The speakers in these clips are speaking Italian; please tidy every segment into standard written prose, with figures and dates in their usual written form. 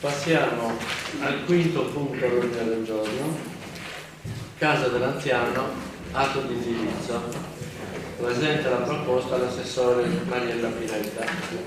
Passiamo al quinto punto all'ordine del giorno, casa dell'anziano, atto di indirizzo. Presenta la proposta l'assessore Mariella Pinetta.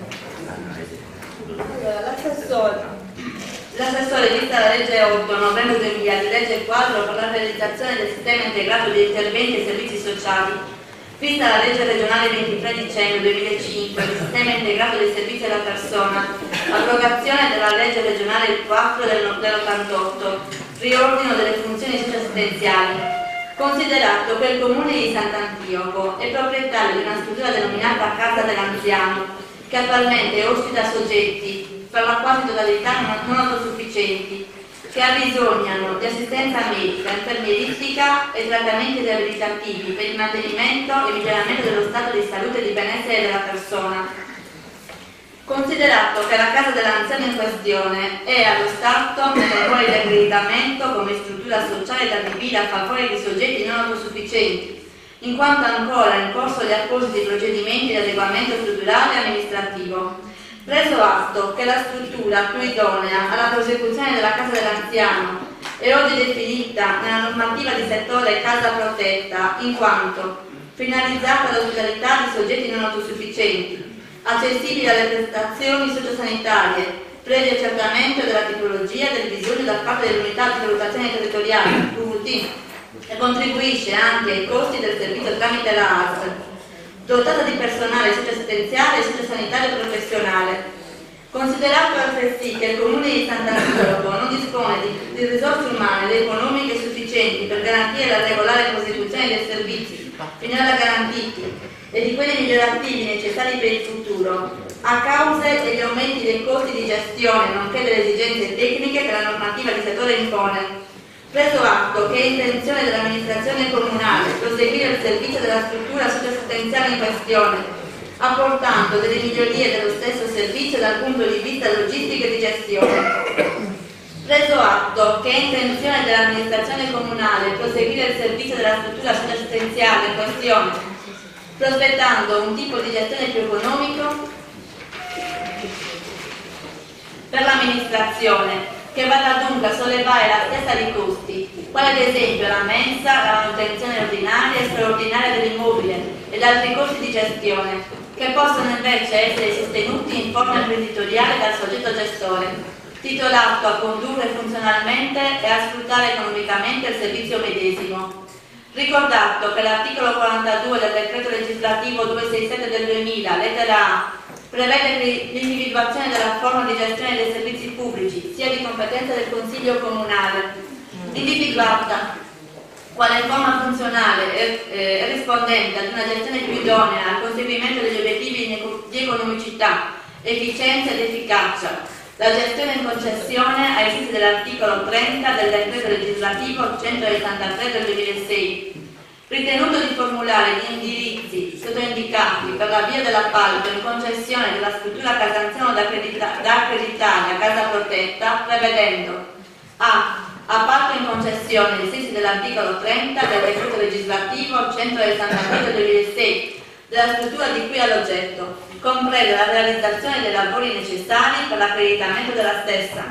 L'assessore vista la legge 8 novembre 2000 di legge quadro per la realizzazione del sistema integrato di interventi e servizi sociali, vista la legge regionale 23 dicembre 2005 del sistema integrato dei servizi alla persona, abrogazione della legge regionale 4 dell'88, riordino delle funzioni socioassistenziali. Considerato che il comune di Sant'Antioco è proprietario di una struttura denominata Casa dell'Anziano, che attualmente ospita soggetti per la quasi totalità non autosufficienti, che abbisognano di assistenza medica, infermieristica e trattamenti riabilitativi per il mantenimento e miglioramento dello stato di salute e di benessere della persona. Considerato che la casa dell'anziano in questione è allo Stato nelle ruoli di accreditamento come struttura sociale da adibire a favore di soggetti non autosufficienti, in quanto ancora in corso di appositi procedimenti di adeguamento strutturale e amministrativo, preso atto che la struttura più idonea alla prosecuzione della casa dell'anziano è oggi definita nella normativa di settore casa protetta, in quanto finalizzata all'ospitalità di soggetti non autosufficienti, accessibili alle prestazioni sociosanitarie, previo accertamento della tipologia del bisogno da parte dell'unità di valutazione territoriale, UVT, e contribuisce anche ai costi del servizio tramite la ASL, dotata di personale socioassistenziale e sociosanitario professionale. Considerato altresì che il Comune di Sant'Antioco non dispone di risorse umane ed economiche sufficienti per garantire la regolare prosecuzione dei servizi finora garantiti e di quelli migliorativi necessari per il futuro, a causa degli aumenti dei costi di gestione nonché delle esigenze tecniche che la normativa di settore impone. Preso atto che è intenzione dell'amministrazione comunale proseguire il servizio della struttura socioassistenziale in questione, apportando delle migliorie dello stesso servizio dal punto di vista logistico e di gestione. Preso atto che è intenzione dell'amministrazione comunale proseguire il servizio della struttura socioassistenziale in questione, prospettando un tipo di gestione più economico per l'amministrazione, che vada dunque a sollevare la stessa di costi, quale ad esempio la mensa, la manutenzione ordinaria e straordinaria dell'immobile ed altri costi di gestione, che possono invece essere sostenuti in forma imprenditoriale dal soggetto gestore, titolato a condurre funzionalmente e a sfruttare economicamente il servizio medesimo. Ricordato che l'articolo 42 del decreto legislativo 267 del 2000, lettera A, prevede l'individuazione della forma di gestione dei servizi pubblici, sia di competenza del Consiglio Comunale, individuata quale forma funzionale e rispondente ad una gestione più idonea al conseguimento degli obiettivi di economicità, efficienza ed efficacia, la gestione in concessione ai sensi dell'articolo 30 del decreto legislativo 163 del 2006, ritenuto di formulare gli indirizzi sottoindicati per l'avvio dell'appalto in concessione della struttura casa anziano da accreditare a casa protetta, prevedendo a. Appalto in concessione ai sensi dell'articolo 30 del decreto legislativo 163 del 2006 della struttura di cui all'oggetto, comprende la realizzazione dei lavori necessari per l'accreditamento della stessa.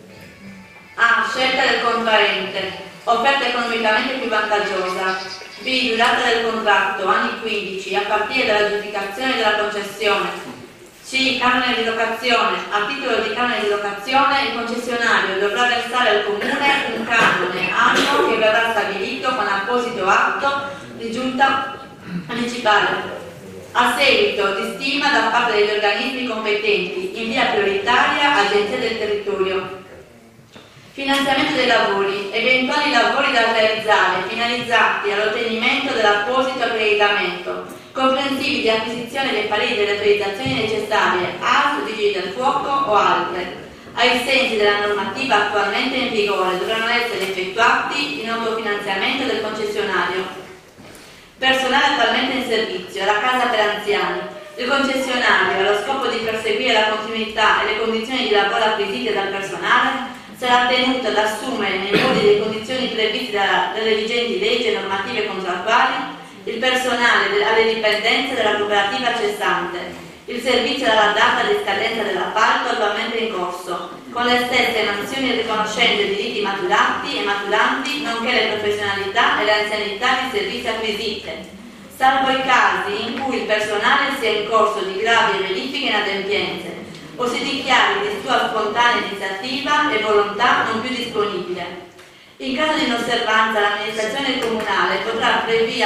A. Scelta del contraente, offerta economicamente più vantaggiosa. B. Durata del contratto, anni 15, a partire dalla giudicazione della concessione. C. Canone di locazione. A titolo di canone di locazione, il concessionario dovrà versare al comune un canone annuo che verrà stabilito con apposito atto di giunta municipale, a seguito di stima da parte degli organismi competenti, in via prioritaria Agenzia del Territorio. Finanziamento dei lavori. Eventuali lavori da realizzare finalizzati all'ottenimento dell'apposito accreditamento, comprensivi di acquisizione dei pareri delle autorizzazioni necessarie ASL, Vigili del Fuoco o altre, ai sensi della normativa attualmente in vigore, dovranno essere effettuati in autofinanziamento del concessionario. Personale attualmente in servizio alla casa per anziani. Il concessionario, allo scopo di perseguire la continuità e le condizioni di lavoro acquisite dal personale, sarà tenuto ad assumere nei modi e le condizioni previste dalle vigenti leggi e normative contrattuali il personale alle dipendenze della cooperativa cessante, il servizio dalla data di scadenza della d'appalto attualmente in corso, con le stesse mansioni riconoscendo i diritti maturati e maturanti, nonché le professionalità e le anzianità di servizi acquisite, salvo i casi in cui il personale sia in corso di gravi verifiche e inadempienze o si dichiari di sua spontanea iniziativa e volontà non più disponibile. In caso di inosservanza, l'amministrazione comunale potrà previa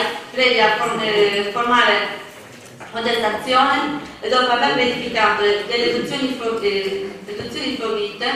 formale contestazione e dopo aver verificato le deduzioni fornite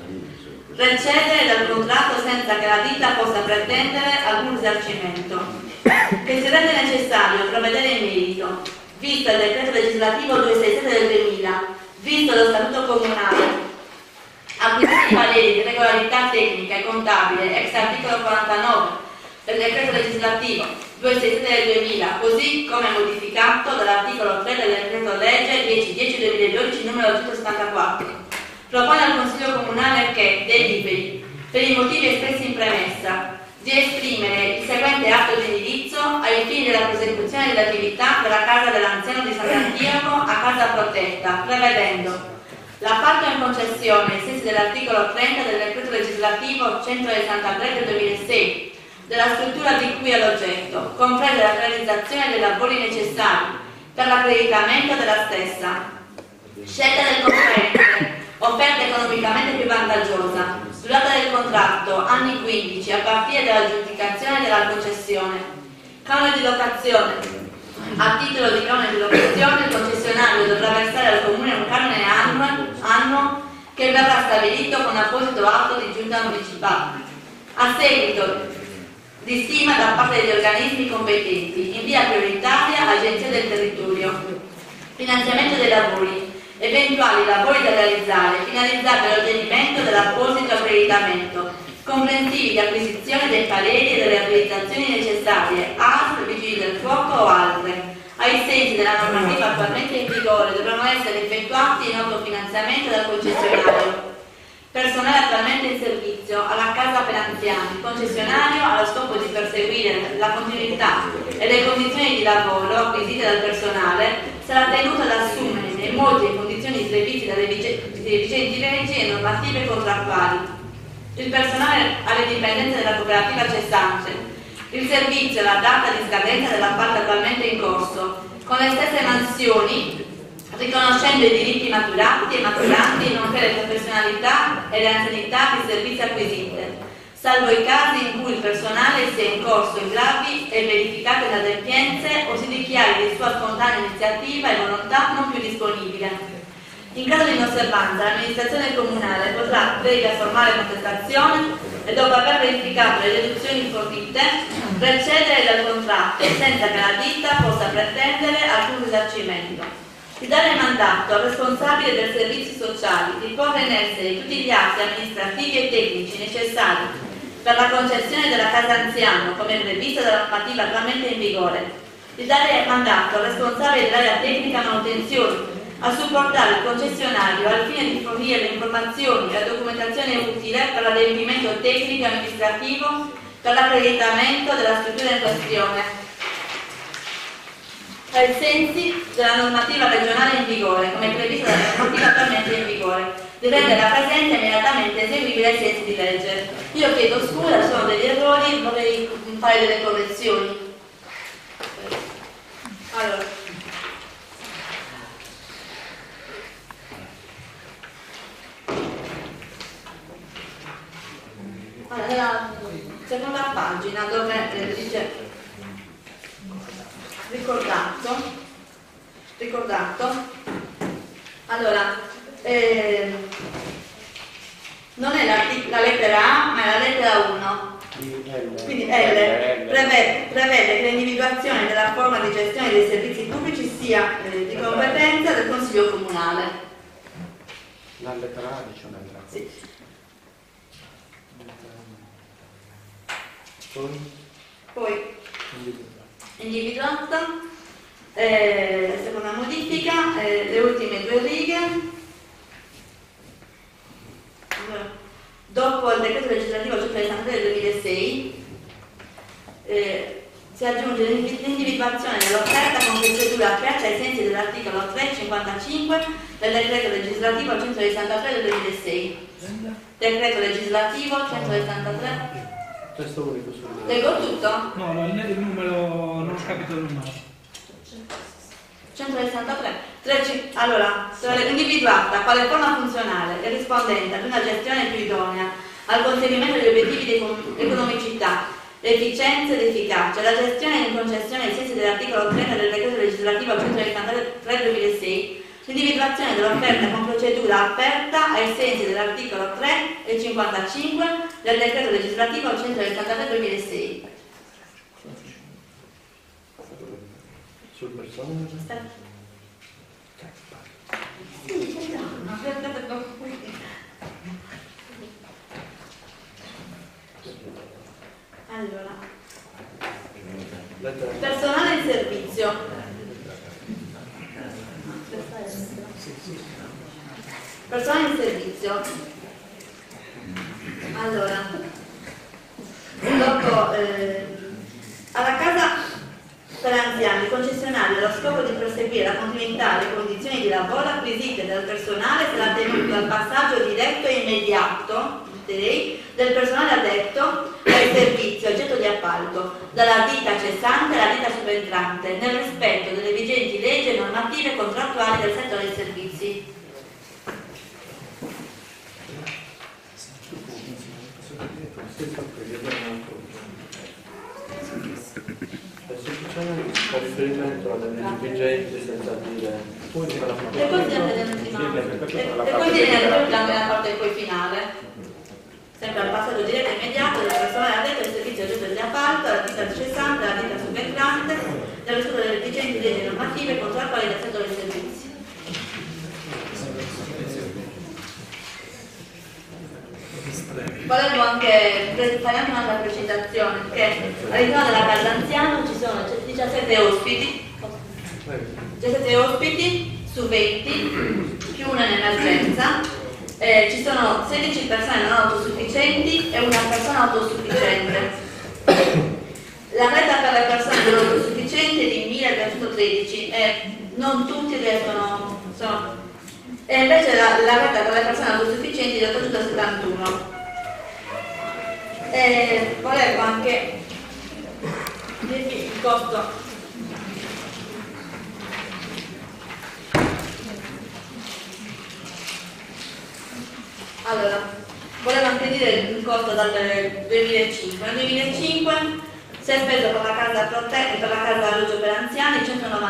recedere dal contratto senza che la ditta possa pretendere alcun risarcimento. Che si rende necessario provvedere in merito, visto il decreto legislativo 267 del 2000, visto lo statuto comunale, acquisiti i pareri di regolarità tecnica e contabile ex articolo 49 del decreto legislativo 267 del 2000, così come modificato dall'articolo 3 del decreto legge 10/10/2012 numero 174. Propone al Consiglio Comunale che deliberi, per i motivi espressi in premessa, di esprimere il seguente atto di indirizzo ai fini della prosecuzione dell'attività della Casa dell'Anziano di Sant'Antioco a casa protetta, prevedendo l'appalto in concessione ai sensi dell'articolo 30 del decreto legislativo 163 del 2006 della struttura di cui è l'oggetto, compresa la realizzazione dei lavori necessari per l'accreditamento della stessa, scelta del concorrente, offerta economicamente più vantaggiosa, durata del contratto, anni 15, a partire dall'aggiudicazione della concessione, canone di locazione. A titolo di canone di locazione, il concessionario dovrà versare al comune un canone annuo che verrà stabilito con apposito atto di giunta municipale. A seguito di stima da parte degli organismi competenti, in via prioritaria Agenzia del Territorio. Finanziamento dei lavori. Eventuali lavori da realizzare finalizzati all'ottenimento dell'apposito accreditamento, comprensivi di acquisizione dei pareri e delle abilitazioni necessarie ASL, Vigili del Fuoco o altre. Ai sensi della normativa attualmente in vigore dovranno essere effettuati in autofinanziamento dal concessionario. Personale attualmente in servizio alla Casa per Anziani, concessionario allo scopo di perseguire la continuità e le condizioni di lavoro acquisite dal personale sarà tenuto ad assumere nei modi e condizioni previste dalle vigenti leggi e normative contrattuali. Il personale alle dipendenze della cooperativa cessante, il servizio alla data di scadenza dell'appalto attualmente in corso, con le stesse mansioni, riconoscendo i diritti maturati e maturanti, nonché le professionalità e le anzianità di servizi acquisite, salvo i casi in cui il personale sia in corso in gravi e verificate inadempienze o si dichiari di sua spontanea iniziativa e volontà non più disponibile. In caso di inosservanza, l'amministrazione comunale potrà, previa formale contestazione e dopo aver verificato le deduzioni fornite, recedere dal contratto senza che la ditta possa pretendere alcun risarcimento. Di dare mandato al responsabile dei servizi sociali di porre in essere tutti gli atti amministrativi e tecnici necessari per la concessione della casa anziano, come previsto dalla normativa attualmente in vigore. Di dare mandato al responsabile dell'area tecnica manutenzione a supportare il concessionario al fine di fornire le informazioni e la documentazione utile per l'adempimento tecnico e amministrativo per l'accreditamento della struttura in questione, ai sensi della normativa regionale in vigore, come previsto dalla normativa attualmente in vigore, di rendere presente immediatamente eseguibile ai sensi di legge. Io chiedo scusa, ci sono degli errori, vorrei fare delle correzioni. Allora, nella seconda pagina dove dice ricordato, allora, non è la lettera A, ma è la lettera 1. Quindi L prevede che l'individuazione della forma di gestione dei servizi pubblici sia di competenza del Consiglio Comunale. La lettera A dice una lettera. Sì. Poi individuata, la seconda modifica, le ultime due righe. Allora, dopo il decreto legislativo 163 del 2006 si aggiunge l'individuazione dell'offerta con procedura aperta ai sensi dell'articolo 355 del decreto legislativo 163 del 2006. Decreto legislativo 163. Testo unico sul Leggo tutto? No, il numero, non ho capito il numero. 163. Allora, individuata quale forma funzionale e rispondente ad una gestione più idonea al conseguimento degli obiettivi di economicità, efficienza ed efficacia, la gestione in concessione ai sensi dell'articolo 30 del decreto legislativo 163 del 2006, l'individuazione dell'offerta con procedura aperta ai sensi dell'articolo 3 e 55 del decreto legislativo 163 del 2006. sul personaggio. Allora, personale in servizio. Personale in servizio. Allora, dopo alla casa per anziani concessionaria allo scopo di proseguire la continuità delle condizioni di lavoro acquisite dal personale sarà tenuto al passaggio diretto e immediato del personale addetto al servizio oggetto di appalto dalla ditta cessante alla ditta subentrante nel rispetto delle vigenti leggi e normative contrattuali del settore dei servizi. Fa riferimento alle vigenti senza dire e poi viene nella parte poi finale sempre al passaggio diretto e immediato del personale addetto al servizio oggetto di appalto alla ditta cessante alla ditta subentrante nel rispetto delle vigenti leggi normative contrattuali del settore dei servizi. Volevo anche fare anche un'altra precisazione che all'interno della casa anziano ci sono 17 ospiti su 20 più una in emergenza, ci sono 16 persone non autosufficienti e una persona autosufficiente. La retta per le persone non autosufficienti è di 1313 e non tutti riescono, e invece la retta per le persone autosufficienti è di 871. Volevo anche dirvi il costo. Allora, volevo anche dire il costo dal 2005. Nel 2005 si è speso per la casa protetta e per la casa alloggio per anziani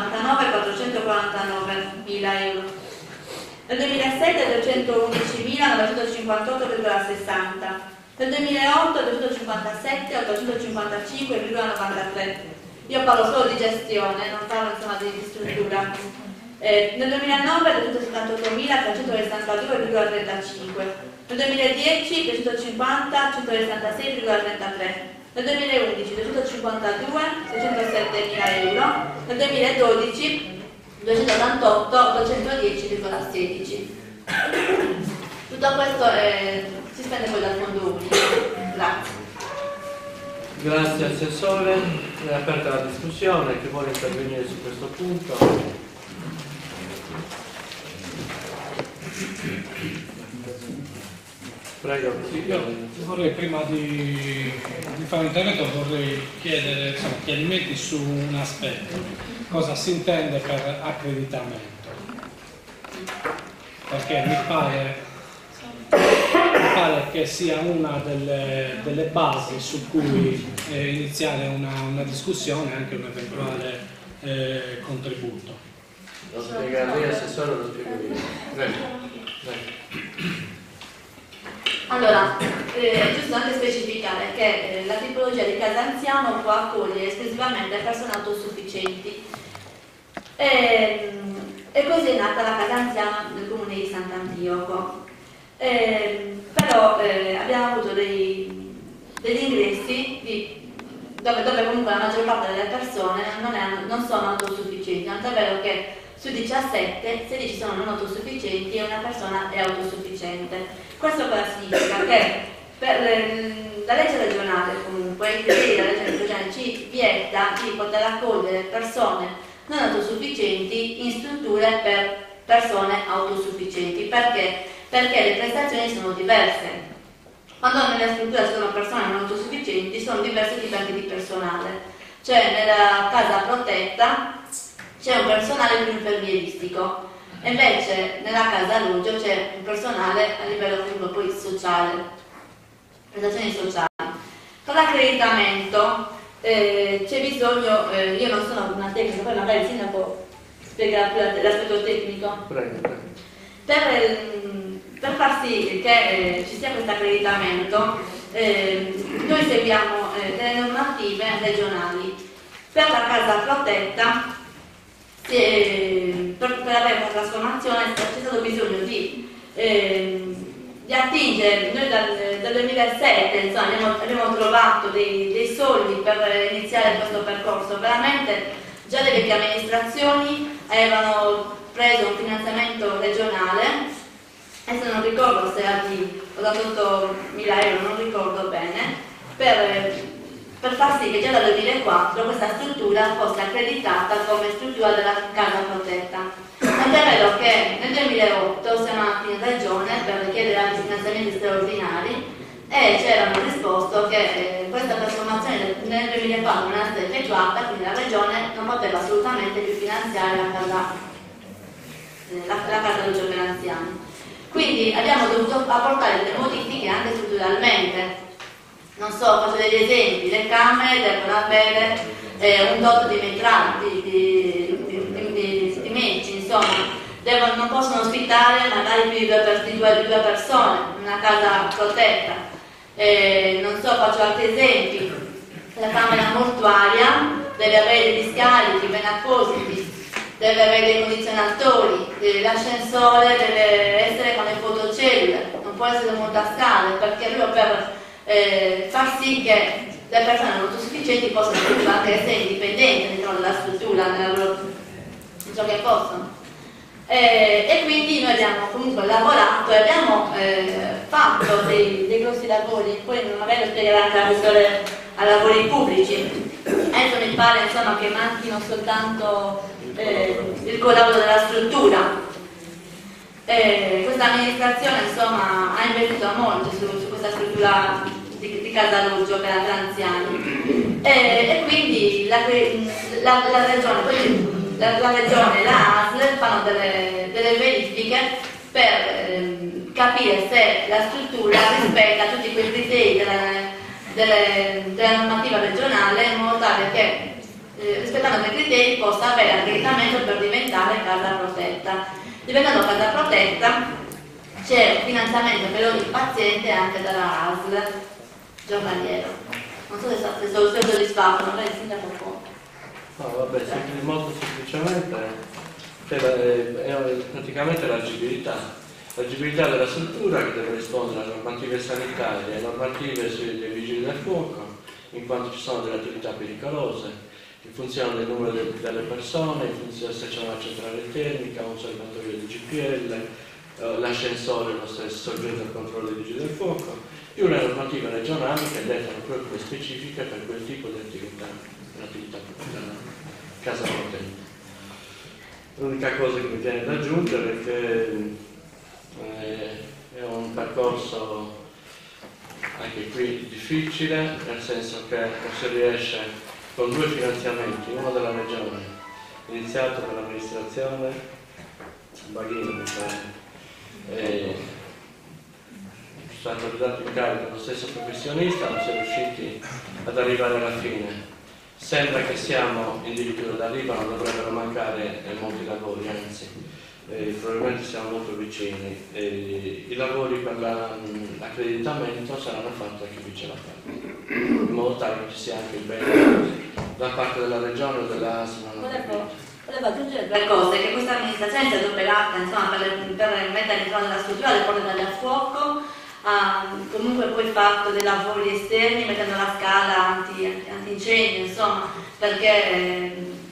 199.449.000 euro. Nel 2007 311.958,60. Nel 2008 257.855,93. Io parlo solo di gestione, non parlo insomma di struttura. Nel 2009 278.362,35. Nel 2010 250.166,33. Nel 2011 252.607.000 euro. Nel 2012 288.810,16. Tutto questo si spende poi dal fondo unico. Grazie. Grazie Assessore, è aperta la discussione, chi vuole intervenire su questo punto? Prego. Io vorrei, prima di fare un intervento, vorrei chiedere chiarimenti su un aspetto. Cosa si intende per accreditamento? Perché mi pare che sia una delle basi su cui iniziare una discussione, anche un eventuale contributo. Lo spiega lei, Assessore, lo spiego io. Prego. Allora, è giusto anche specificare che la tipologia di casa anziano può accogliere esclusivamente persone autosufficienti. E così è nata la casa anziana del comune di Sant'Antioco. Però abbiamo avuto degli ingressi dove comunque la maggior parte delle persone non sono autosufficienti, tant'è vero che su 17, 16 sono non autosufficienti e una persona è autosufficiente. Questo cosa significa? Che la legge regionale, comunque, i criteri della legge regionale ci vieta di poter accogliere persone non autosufficienti in strutture per persone autosufficienti. Perché? Perché le prestazioni sono diverse. Quando nella struttura ci sono persone non autosufficienti, sono diversi tipi anche di personale. Cioè nella casa protetta c'è un personale più infermieristico, e invece nella casa alloggio c'è un personale a livello comunque poi sociale, prestazioni sociali. Per l'accreditamento c'è bisogno, io non sono una tecnica, poi magari il sindaco spiega più l'aspetto tecnico. Prego. Per far sì che ci sia questo accreditamento, noi seguiamo delle normative regionali. Per la casa protetta, per avere una trasformazione c'è stato bisogno di attingere. Noi dal 2007 insomma, abbiamo trovato dei soldi per iniziare questo percorso. Veramente già le vecchie amministrazioni avevano preso un finanziamento regionale, adesso non ricordo se era di 88.000 euro, non ricordo bene, per far sì che già dal 2004 questa struttura fosse accreditata come struttura della casa protetta. Tant'è vero che nel 2008 siamo andati in regione per richiedere anche finanziamenti straordinari e ci erano risposto che questa trasformazione nel 2004 non era stata effettuata, quindi la regione non poteva assolutamente più finanziare la casa alloggio per anziani. Quindi abbiamo dovuto apportare delle modifiche anche strutturalmente. Non so, faccio degli esempi: le camere devono avere un dotto dimetrale di metri, insomma, non possono ospitare magari più di due persone in una casa protetta. Non so, faccio altri esempi: la camera mortuaria deve avere degli scarichi ben appositi, deve avere dei condizionatori, l'ascensore deve essere con le fotocellule, non può essere montascale, perché proprio per far sì che le persone non autosufficienti possano anche essere indipendenti all'interno della struttura, in ciò che possono. E quindi noi abbiamo comunque lavorato e abbiamo fatto dei grossi lavori, poi magari lo spiegherà anche la questione a lavori pubblici. Adesso mi pare insomma che manchino soltanto il collaudo della struttura. Questa amministrazione insomma ha investito molto su questa struttura di casa alloggio per anziani, e quindi la regione e la ASL fanno delle verifiche per capire se la struttura rispetta tutti quei criteri della normativa regionale, in modo tale che rispettando quei criteri possa avere accreditamento per diventare casa protetta. Diventando casa protetta c'è un finanziamento per ogni paziente anche dalla ASL giornaliero. Non so se sono soddisfatto, magari il sindaco può. No, vabbè, molto semplicemente è praticamente l'agibilità della struttura, che deve rispondere alle normative sanitarie, alle normative sui vigili del fuoco, in quanto ci sono delle attività pericolose, in funzione del numero delle persone, in funzione se c'è una centrale termica, un serbatoio di GPL, l'ascensore lo stesso soggetto al controllo dei vigili del fuoco, e una normativa regionale che dettano proprio specifiche per quel tipo di attività, un'attività casa protetta. L'unica cosa che mi viene da aggiungere è che è un percorso anche qui difficile, nel senso che si riesce con due finanziamenti, uno della regione, iniziato dall'amministrazione Baghino, mi pare, è stato dato in carico lo stesso professionista, non si è riusciti ad arrivare alla fine. Sembra che siamo addirittura d'arrivo, non dovrebbero mancare molti lavori, anzi probabilmente siamo molto vicini. I lavori per l'accreditamento saranno fatti da chi vi ce la fa, in modo tale che ci sia anche il bene da parte della regione o dell'ASL. Volevo aggiungere due cose: che questa amministrazione si è adoperata insomma, per mettere all'interno della struttura le porte d'aria a fuoco, ha comunque poi fatto dei lavori esterni mettendo la scala antincendio, insomma, perché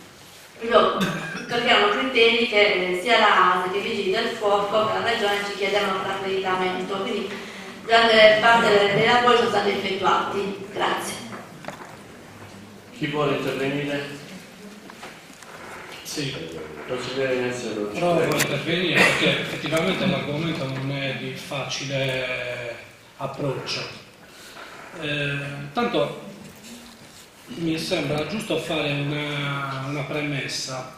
erano criteri che sia la ASL che i vigili del fuoco che la regione ci chiedevano per l'accreditamento, quindi grande parte dei lavori sono stati effettuati. Grazie. Chi vuole intervenire? Sì. Consigliere Ignazio Rocci. Provo a intervenire perché effettivamente l'argomento non è di facile approccio. Tanto mi sembra giusto fare una premessa.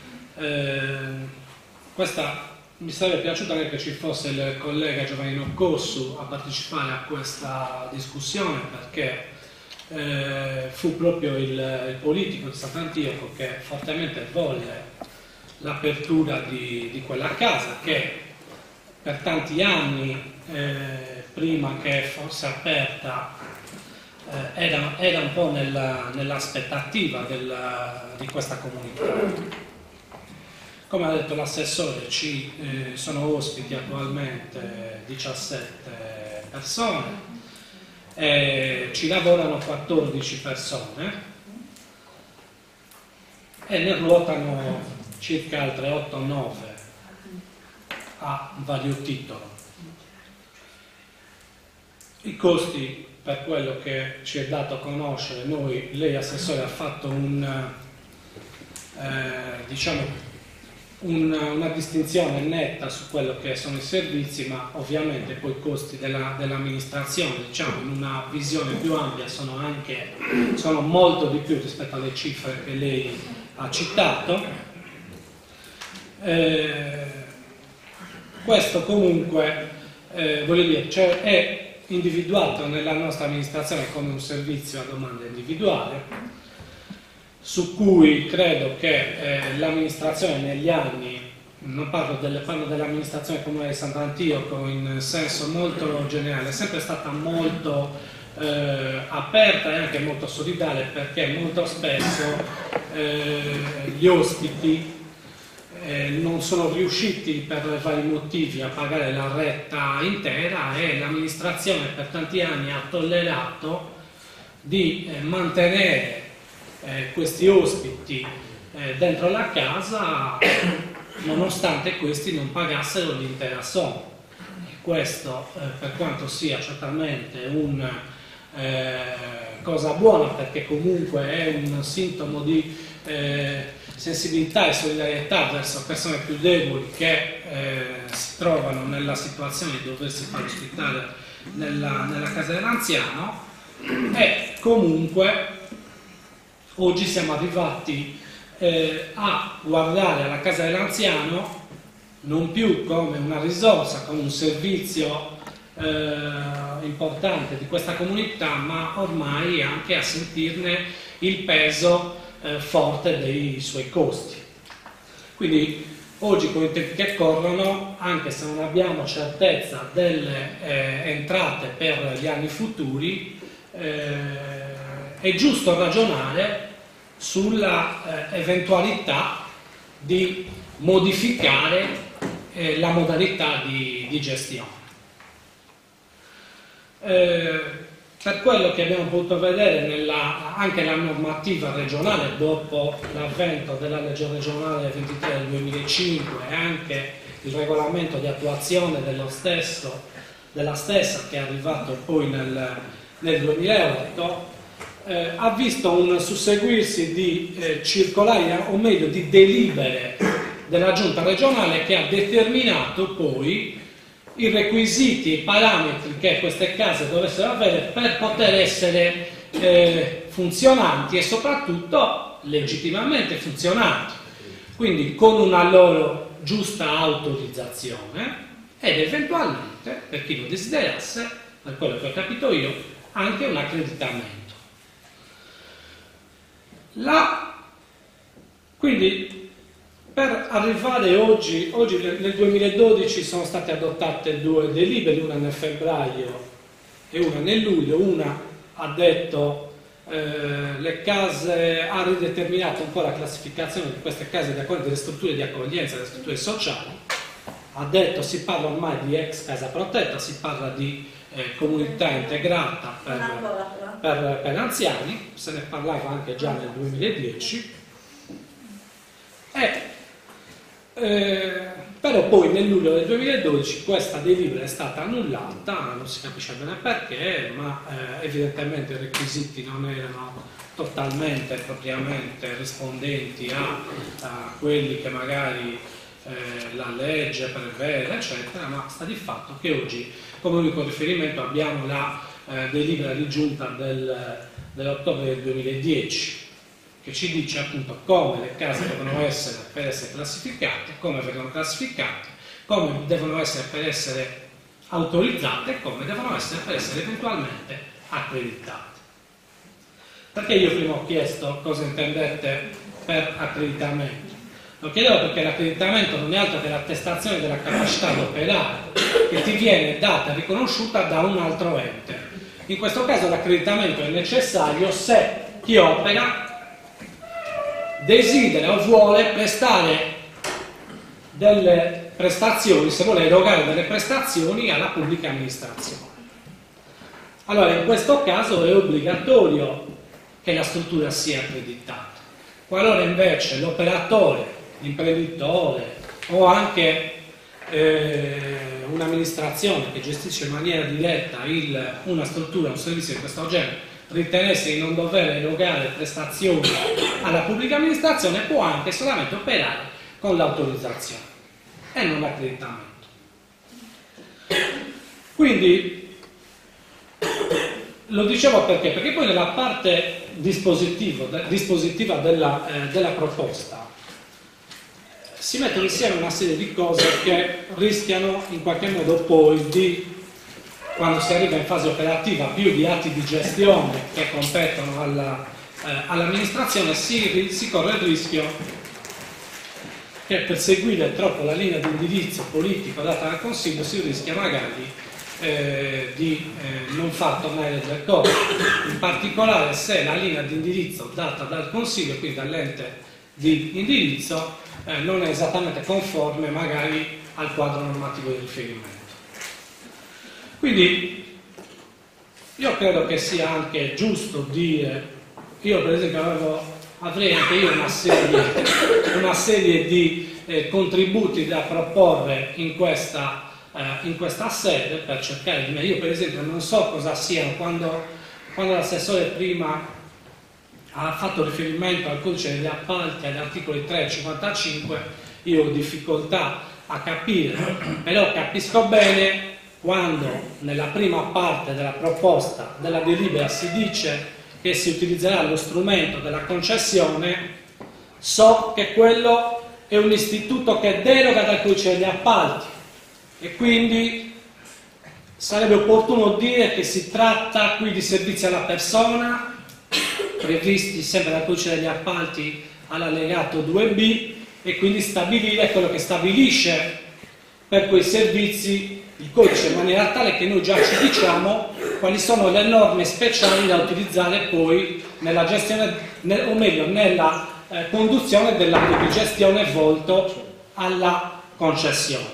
Questa mi sarebbe piaciuto anche che ci fosse il collega Giovannino Cossu a partecipare a questa discussione, perché fu proprio il politico di Sant'Antioco che fortemente volle l'apertura di quella casa, che per tanti anni prima che fosse aperta era un po' nell'aspettativa di questa comunità. Come ha detto l'assessore, ci sono ospiti attualmente 17 persone, ci lavorano 14 persone e ne ruotano circa altre 8-9 a vario titolo. I costi, per quello che ci è dato conoscere, lei assessore ha fatto una distinzione netta su quello che sono i servizi, ma ovviamente poi i costi dell'amministrazione, diciamo, in una visione più ampia sono molto di più rispetto alle cifre che lei ha citato. Questo comunque voglio dire, cioè, è individuato nella nostra amministrazione come un servizio a domanda individuale, su cui credo che l'amministrazione negli anni, non parlo dell'amministrazione comunale di Sant'Antioco in senso molto generale, è sempre stata molto aperta e anche molto solidale, perché molto spesso gli ospiti non sono riusciti per vari motivi a pagare la retta intera e l'amministrazione per tanti anni ha tollerato di mantenere questi ospiti dentro la casa nonostante questi non pagassero l'intera somma. E questo, per quanto sia certamente una cosa buona, perché comunque è un sintomo di sensibilità e solidarietà verso persone più deboli che si trovano nella situazione di doversi far ospitare nella casa dell'anziano, e comunque oggi siamo arrivati a guardare alla casa dell'anziano non più come una risorsa, come un servizio importante di questa comunità, ma ormai anche a sentirne il peso forte dei suoi costi. Quindi oggi, con i tempi che corrono, anche se non abbiamo certezza delle entrate per gli anni futuri, è giusto ragionare sulla eventualità di modificare la modalità di gestione. Per quello che abbiamo potuto vedere anche la normativa regionale, dopo l'avvento della legge regionale 23 del 2005 e anche il regolamento di attuazione della stessa, che è arrivato poi nel 2008, ha visto un susseguirsi di circolari, o meglio di delibere della giunta regionale, che ha determinato poi i requisiti e i parametri che queste case dovessero avere per poter essere funzionanti e soprattutto legittimamente funzionanti, quindi con una loro giusta autorizzazione ed eventualmente, per chi lo desiderasse, per quello che ho capito io, anche un accreditamento. Quindi per arrivare oggi nel 2012 sono state adottate 2 delibere, una nel febbraio e una nel luglio. Una ha detto le case, ha rideterminato un po' la classificazione di queste case da quelle delle strutture di accoglienza, delle strutture sociali. Ha detto si parla ormai di ex casa protetta, si parla di comunità integrata per anziani, se ne parlava anche già nel 2010. Però poi nel luglio del 2012 questa delibera è stata annullata, non si capisce bene perché, ma evidentemente i requisiti non erano totalmente e propriamente rispondenti a quelli che magari la legge prevede, eccetera, ma sta di fatto che oggi come unico riferimento abbiamo la delibera di giunta dell'ottobre del 2010, che ci dice appunto come le case devono essere per essere classificate, come vengono classificate, come devono essere per essere autorizzate e come devono essere per essere eventualmente accreditate. Perché io prima ho chiesto cosa intendete per accreditamento? Lo chiedevo perché l'accreditamento non è altro che l'attestazione della capacità di operare che ti viene data e riconosciuta da un altro ente. In questo caso l'accreditamento è necessario se chi opera desidera o vuole prestare delle prestazioni, se vuole erogare delle prestazioni alla pubblica amministrazione. Allora in questo caso è obbligatorio che la struttura sia accreditata. Qualora invece l'operatore, l'imprenditore o anche un'amministrazione che gestisce in maniera diretta una struttura, un servizio di questo genere, ritenesse di non dover erogare prestazioni alla pubblica amministrazione, può anche solamente operare con l'autorizzazione e non l'accreditamento. Quindi lo dicevo perché? Perché poi nella parte dispositiva della proposta si mettono insieme una serie di cose che rischiano in qualche modo poi di, quando si arriva in fase operativa, più di atti di gestione che competono all'amministrazione, si corre il rischio che per seguire troppo la linea di indirizzo politico data dal Consiglio si rischia magari di non far tornare del corpo, in particolare se la linea di indirizzo data dal Consiglio, quindi dall'ente di indirizzo, non è esattamente conforme magari al quadro normativo di riferimento. Quindi io credo che sia anche giusto dire, io per esempio avrei anche io una serie di contributi da proporre in questa sede per cercare di... Io per esempio non so cosa siano, quando l'assessore prima ha fatto riferimento al codice degli appalti, agli articoli 3 e 55, io ho difficoltà a capire, però capisco bene quando nella prima parte della proposta della delibera si dice che si utilizzerà lo strumento della concessione, so che quello è un istituto che deroga dal codice degli appalti e quindi sarebbe opportuno dire che si tratta qui di servizi alla persona previsti sempre dal codice degli appalti all'allegato 2B e quindi stabilire quello che stabilisce per quei servizi il codice in maniera tale che noi già ci diciamo quali sono le norme speciali da utilizzare poi nella gestione, o meglio nella conduzione dell'atto di gestione volto alla concessione.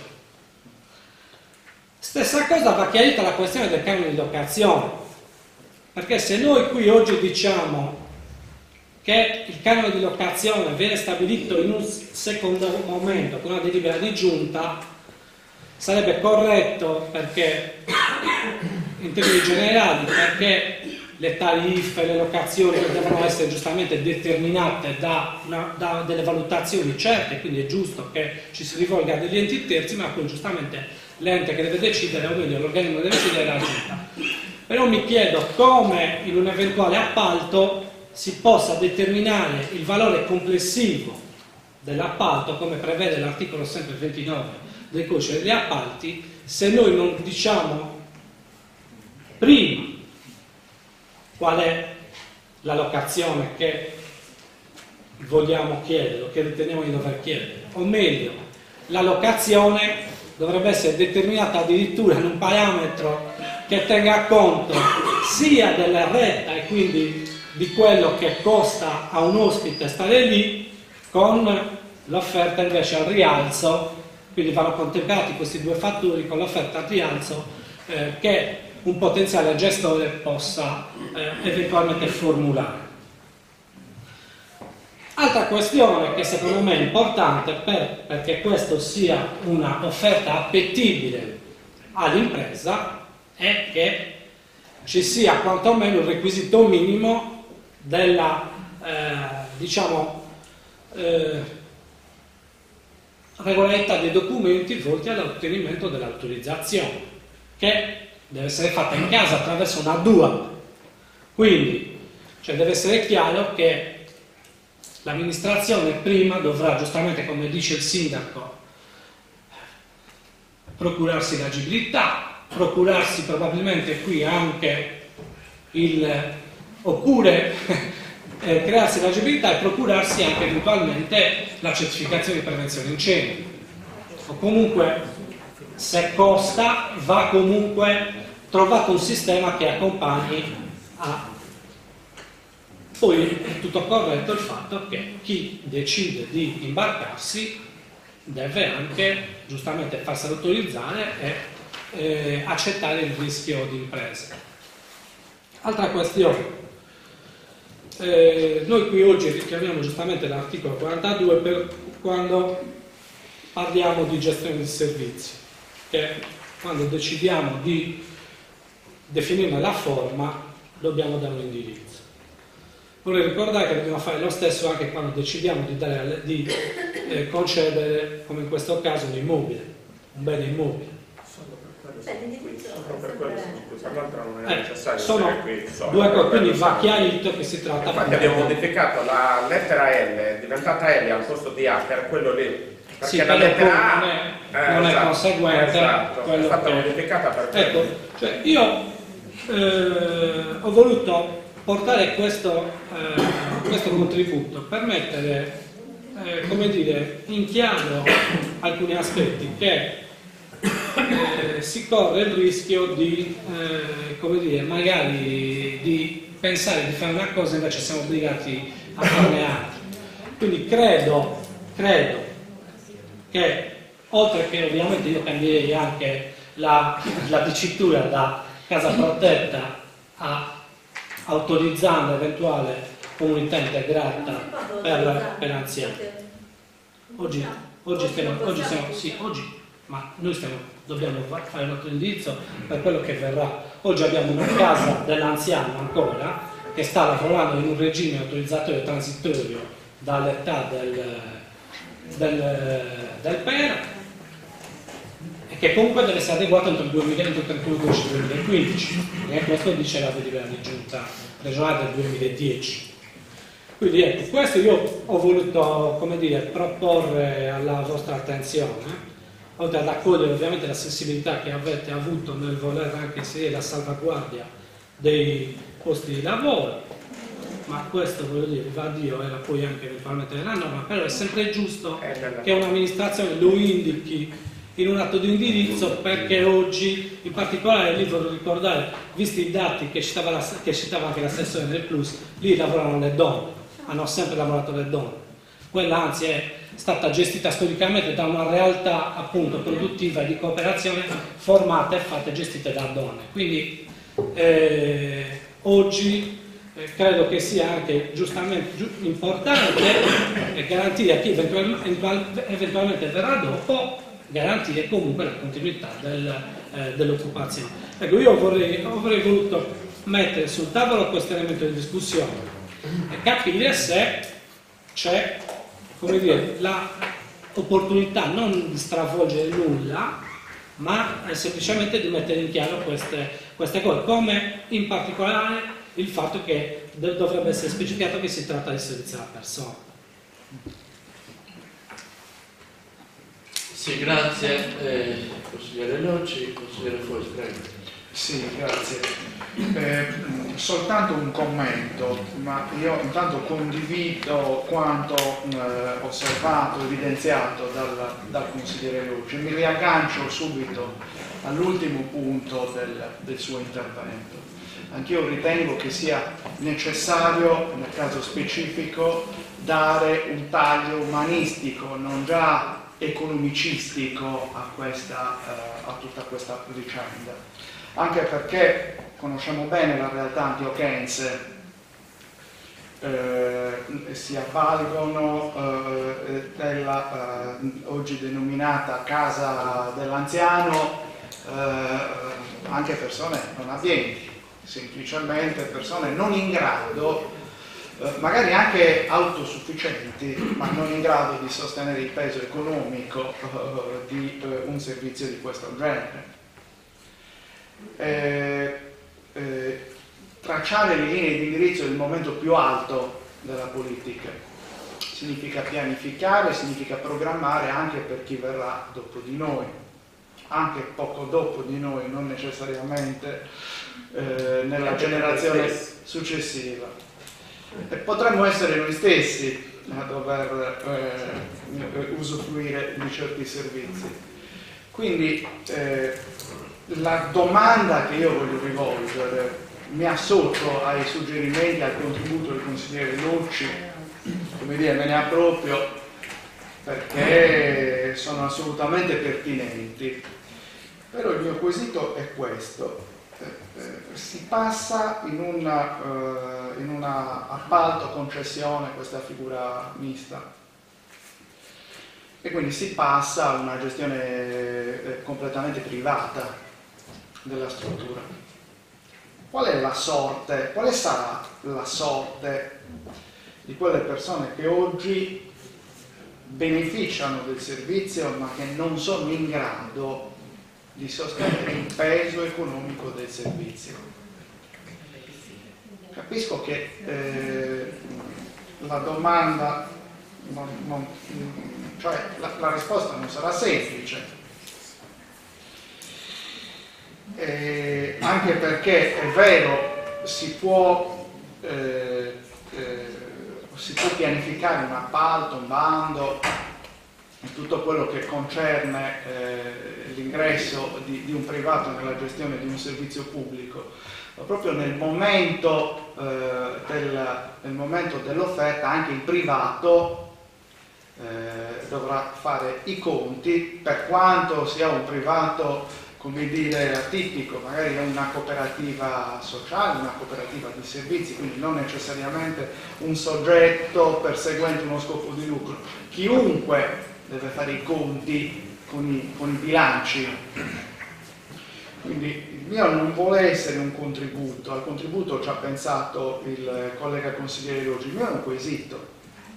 Stessa cosa va chiarita la questione del canone di locazione, perché se noi qui oggi diciamo che il canone di locazione viene stabilito in un secondo momento con una delibera di giunta, sarebbe corretto perché, in termini generali, perché le tariffe, le locazioni devono essere giustamente determinate da delle valutazioni certe, quindi è giusto che ci si rivolga a degli enti terzi, ma poi giustamente l'ente che deve decidere, o meglio l'organismo che deve decidere è la giunta. Però mi chiedo come in un eventuale appalto si possa determinare il valore complessivo dell'appalto, come prevede l'articolo sempre 29 del codice degli appalti, se noi non diciamo prima qual è la locazione che vogliamo chiedere o che riteniamo di dover chiedere, o meglio, la locazione dovrebbe essere determinata addirittura in un parametro che tenga conto sia della retta e quindi di quello che costa a un ospite stare lì, con l'offerta invece al rialzo, quindi vanno contemplati questi due fattori con l'offerta al rialzo che un potenziale gestore possa eventualmente formulare. Altra questione che secondo me è importante perché questo sia una offerta appetibile all'impresa è che ci sia quantomeno il requisito minimo della regolarità dei documenti volti all'ottenimento dell'autorizzazione, che deve essere fatta in casa attraverso una DUAP. Quindi deve essere chiaro che l'amministrazione prima dovrà, giustamente come dice il sindaco, procurarsi l'agibilità, procurarsi probabilmente qui anche crearsi l'agibilità e procurarsi anche eventualmente la certificazione di prevenzione incendi. O comunque, se costa, va comunque trovato un sistema che accompagni a... Poi è tutto corretto il fatto che chi decide di imbarcarsi deve anche giustamente farsi autorizzare e accettare il rischio di impresa. Altra questione. Noi qui oggi richiamiamo giustamente l'articolo 42 per quando parliamo di gestione di servizi, che quando decidiamo di definirne la forma dobbiamo dare un indirizzo. Vorrei ricordare che dobbiamo fare lo stesso anche quando decidiamo di concedere, come in questo caso, un immobile, un bene immobile. Solo per quello, scusa, l'altra non è necessario. Sono qui, due cose, quindi va chiarito che si tratta. Infatti abbiamo modificato la lettera L, è diventata L al posto di H, era quello lì. Perché sì, la lettera A non è conseguente. Esatto, è stata modificata per quello. Ecco, io ho voluto portare questo contributo per mettere in chiaro alcuni aspetti che si corre il rischio di magari di pensare di fare una cosa invece siamo obbligati a farne altre. Quindi credo che, oltre che ovviamente io cambierei anche la dicitura da casa protetta a autorizzando eventuale comunità integrata per anziani. Oggi ma noi dobbiamo fare il nostro indirizzo per quello che verrà. Oggi abbiamo una casa dell'anziano ancora che sta lavorando in un regime autorizzatorio transitorio dall'età del PER e che comunque deve essere adeguato entro il 2015, e questo dice la delibera di giunta regionale del 2010. Quindi ecco, questo io ho voluto proporre alla vostra attenzione, oltre ad accogliere ovviamente la sensibilità che avete avuto nel voler anche inserire la salvaguardia dei posti di lavoro, ma questo voglio dire, va a Dio, era poi anche eventualmente nella norma, però è sempre giusto che un'amministrazione lo indichi in un atto di indirizzo, perché oggi, in particolare lì voglio ricordare, visti i dati che citava anche l'assessore nel Plus, lì lavorano le donne, hanno sempre lavorato le donne. Quella anzi è stata gestita storicamente da una realtà appunto produttiva e di cooperazione formata e fatta e gestite da donne. Quindi oggi credo che sia anche giustamente importante garantire a chi eventualmente verrà dopo, garantire comunque la continuità dell'occupazione. Ecco, io avrei voluto mettere sul tavolo questo elemento di discussione e capire se c'è l'opportunità non di stravolgere nulla, ma semplicemente di mettere in chiaro queste cose, come in particolare il fatto che dovrebbe essere specificato che si tratta di servizio alla persona. Sì, grazie. Consigliere Locci, consigliere Fogli, prego. Sì, grazie. Soltanto un commento, ma io intanto condivido quanto osservato, evidenziato dal consigliere Locci. Mi riaggancio subito all'ultimo punto del suo intervento. Anch'io ritengo che sia necessario, nel caso specifico, dare un taglio umanistico, non già economicistico a tutta questa vicenda. Anche perché conosciamo bene la realtà antiochiense, si avvalgono della oggi denominata casa dell'anziano anche persone non abbienti, semplicemente persone non in grado, magari anche autosufficienti, ma non in grado di sostenere il peso economico di un servizio di questo genere. Tracciare le linee di indirizzo è il momento più alto della politica. Significa pianificare, significa programmare anche per chi verrà dopo di noi, anche poco dopo di noi, non necessariamente nella generazione successiva. E potremmo essere noi stessi a dover usufruire di certi servizi. Quindi la domanda che io voglio rivolgere, mi associo ai suggerimenti, al contributo del consigliere Lucci, come dire, me ne approprio perché sono assolutamente pertinenti, però il mio quesito è questo: si passa in una appalto concessione, questa figura mista, e quindi si passa a una gestione completamente privata della struttura. Qual è la sorte, quale sarà la sorte di quelle persone che oggi beneficiano del servizio ma che non sono in grado di sostenere il peso economico del servizio? Capisco che la domanda, cioè la risposta non sarà semplice. Anche perché è vero, si può pianificare un appalto, un bando e tutto quello che concerne l'ingresso di un privato nella gestione di un servizio pubblico, ma proprio nel momento dell'offerta anche il privato dovrà fare i conti, per quanto sia un privato, come dire, atipico, magari è una cooperativa sociale, una cooperativa di servizi, quindi non necessariamente un soggetto perseguente uno scopo di lucro. Chiunque deve fare i conti con i bilanci. Quindi il mio non vuole essere un contributo, al contributo ci ha pensato il collega consigliere Roggi, il mio è un quesito.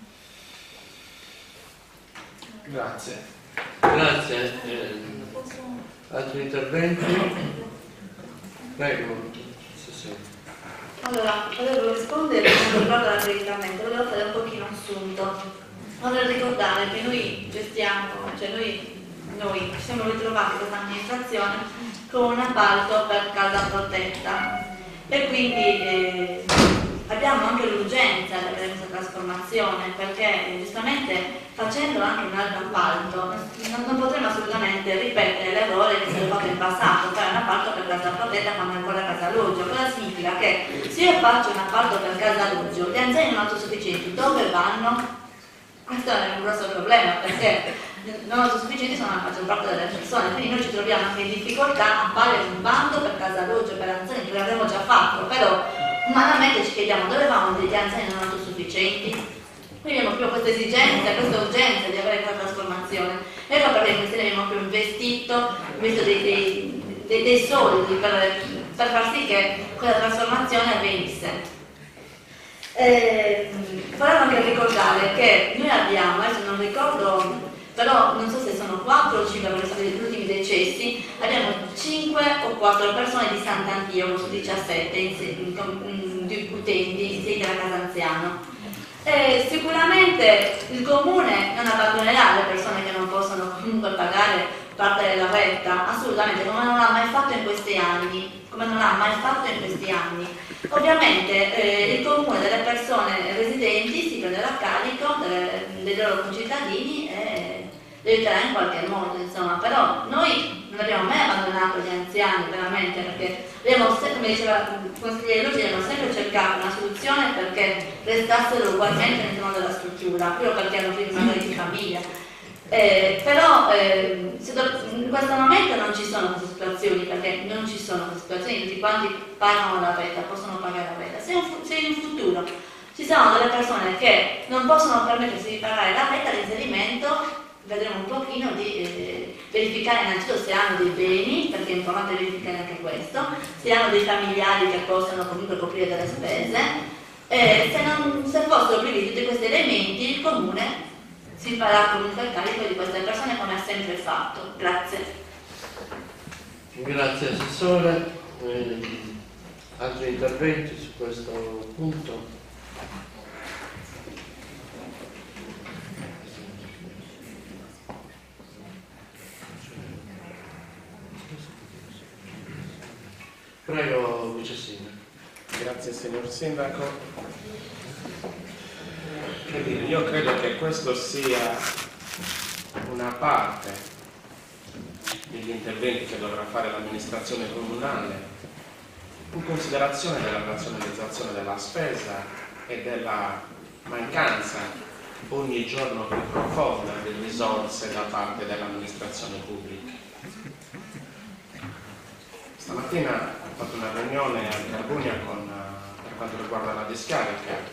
Grazie. Grazie. Altri interventi? Prego. Sì. Allora, volevo rispondere con riguardo all'accreditamento, volevo fare un pochino un assunto. Vorrei ricordare che noi gestiamo, cioè noi ci siamo ritrovati questa amministrazione con un appalto per casa protetta e quindi abbiamo anche l'urgenza di avere questa trasformazione, perché giustamente facendo anche un altro appalto non potremo assolutamente ripetere l'errore che si è fatto in passato, fare un appalto per casa protetta quando è ancora casa alloggio. Cosa significa? Che se io faccio un appalto per casa alloggio, gli anziani non autosufficienti dove vanno? Questo è un grosso problema, perché non autosufficienti sono la maggior parte delle persone, quindi noi ci troviamo anche in difficoltà a fare un bando per casa alloggio per anziani, che l'avremmo già fatto, però umanamente ci chiediamo dove vanno degli anziani non autosufficienti. Quindi abbiamo più questa esigenza, questa urgenza di avere questa trasformazione. Ecco perché in questione abbiamo più investito dei soldi per far sì che quella trasformazione avvenisse. Volevo anche ricordare che noi abbiamo, adesso non ricordo, però non so se sono 4 o 5 persone degli ultimi decessi, abbiamo 5 o 4 persone di Sant'Antioco su 17 di utenti inseriti alla casa anziano. Sicuramente il comune non abbandonerà le persone che non possono comunque pagare parte della retta, assolutamente, come non l'ha mai fatto in questi anni, Ovviamente il comune delle persone residenti si prenderà carico dei loro concittadini e li aiuterà in qualche modo, insomma, però noi non abbiamo mai abbandonato gli anziani veramente, perché abbiamo sempre, come diceva il consigliere Luci, abbiamo sempre cercato una soluzione perché restassero ugualmente all'interno della struttura, proprio perché hanno figli magari di famiglia. Però in questo momento non ci sono queste situazioni, perché non ci sono queste situazioni, tutti quanti pagano la retta, possono pagare la retta. Se in futuro Ci sono delle persone che non possono permettersi di pagare la retta all'inserimento, vedremo un pochino di verificare innanzitutto se hanno dei beni, perché è importante verificare anche questo, se hanno dei familiari che possano comunque coprire delle spese, se fossero privi di tutti questi elementi il Comune si farà comunque il carico di queste persone come ha sempre fatto. Grazie. Grazie Assessore. Altri interventi su questo punto? Prego, Vice Sindaco. Grazie signor Sindaco. Che dire, io credo che questo sia una parte degli interventi che dovrà fare l'amministrazione comunale in considerazione della razionalizzazione della spesa e della mancanza ogni giorno più profonda di risorse da parte dell'amministrazione pubblica. Stamattina ho fatto una riunione a Carbunia per quanto riguarda la discarica.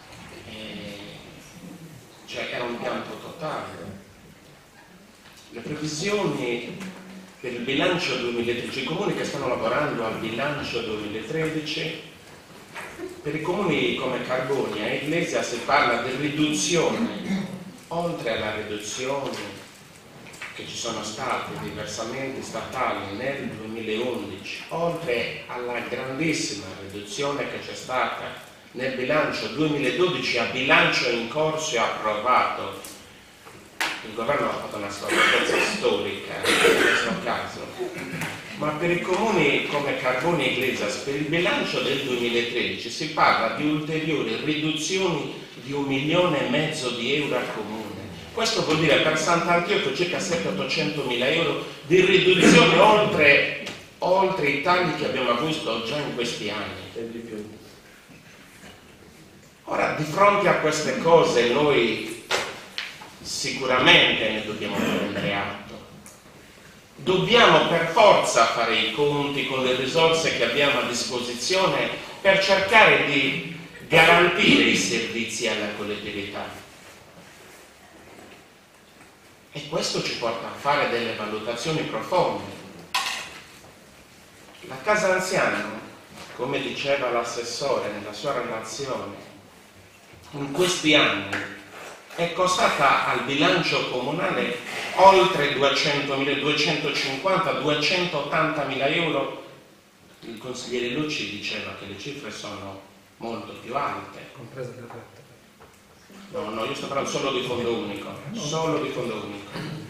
Cioè era un pianto totale. Le previsioni per il bilancio 2013, i comuni che stanno lavorando al bilancio 2013, per i comuni come Carbunia e Iglesia si parla di riduzione, oltre alla riduzione che ci sono stati di versamenti statali nel 2011, oltre alla grandissima riduzione che c'è stata nel bilancio 2012 a bilancio in corso e approvato. Il governo ha fatto una strategia storica in questo caso, ma per i comuni come Carbunia e Iglesias per il bilancio del 2013 si parla di ulteriori riduzioni di 1,5 milioni di euro al comune. Questo vuol dire per Sant'Antioco circa 700-800 mila euro di riduzione oltre i tagli che abbiamo avuto già in questi anni e di più. Ora, di fronte a queste cose noi sicuramente ne dobbiamo prendere atto. Dobbiamo per forza fare i conti con le risorse che abbiamo a disposizione per cercare di garantire i servizi alla collettività. E questo ci porta a fare delle valutazioni profonde. La casa anziana, come diceva l'assessore nella sua relazione, in questi anni è costata al bilancio comunale oltre 250-280 mila euro. Il consigliere Lucci diceva che le cifre sono molto più alte. Compresa la retta. No, io sto parlando solo di fondo unico, solo di fondo unico.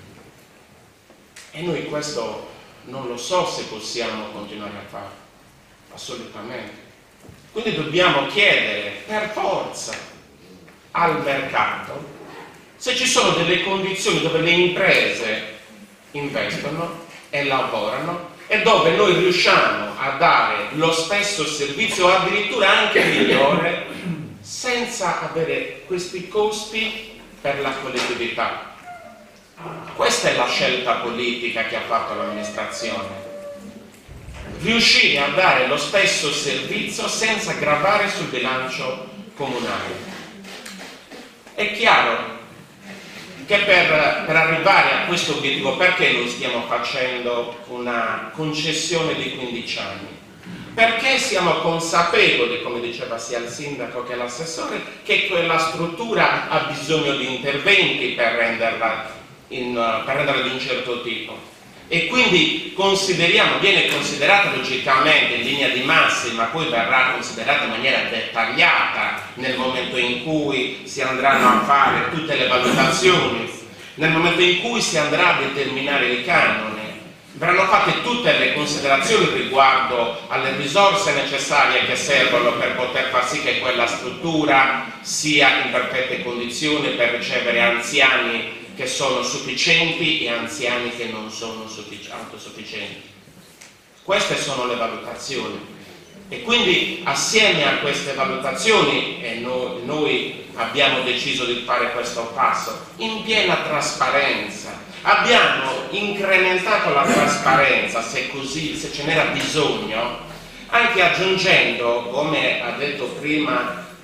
E noi questo non lo so se possiamo continuare a fare, assolutamente. Quindi dobbiamo chiedere per forza al mercato se ci sono delle condizioni dove le imprese investono e lavorano e dove noi riusciamo a dare lo stesso servizio, addirittura anche migliore, senza avere questi costi per la collettività. Questa è la scelta politica che ha fatto l'amministrazione. Riuscire a dare lo stesso servizio senza gravare sul bilancio comunale. È chiaro che per arrivare a questo obiettivo, perché noi stiamo facendo una concessione di 15 anni? Perché siamo consapevoli, come diceva sia il sindaco che l'assessore, che quella struttura ha bisogno di interventi per renderla di un certo tipo. E quindi viene considerata logicamente in linea di massima, poi verrà considerata in maniera dettagliata nel momento in cui si andranno a fare tutte le valutazioni, nel momento in cui si andrà a determinare il canone. Verranno fatte tutte le considerazioni riguardo alle risorse necessarie che servono per poter far sì che quella struttura sia in perfette condizioni per ricevere anziani che sono sufficienti e anziani che non sono autosufficienti. Queste sono le valutazioni e quindi assieme a queste valutazioni noi abbiamo deciso di fare questo passo in piena trasparenza. Abbiamo incrementato la trasparenza, se ce n'era bisogno, anche aggiungendo, come ha detto prima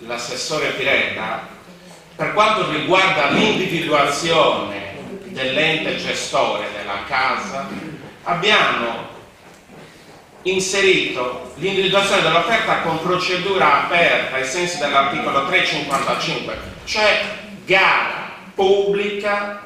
l'assessore Piretta, per quanto riguarda l'individuazione dell'ente gestore della casa, abbiamo inserito l'individuazione dell'offerta con procedura aperta ai sensi dell'articolo 355, cioè gara pubblica,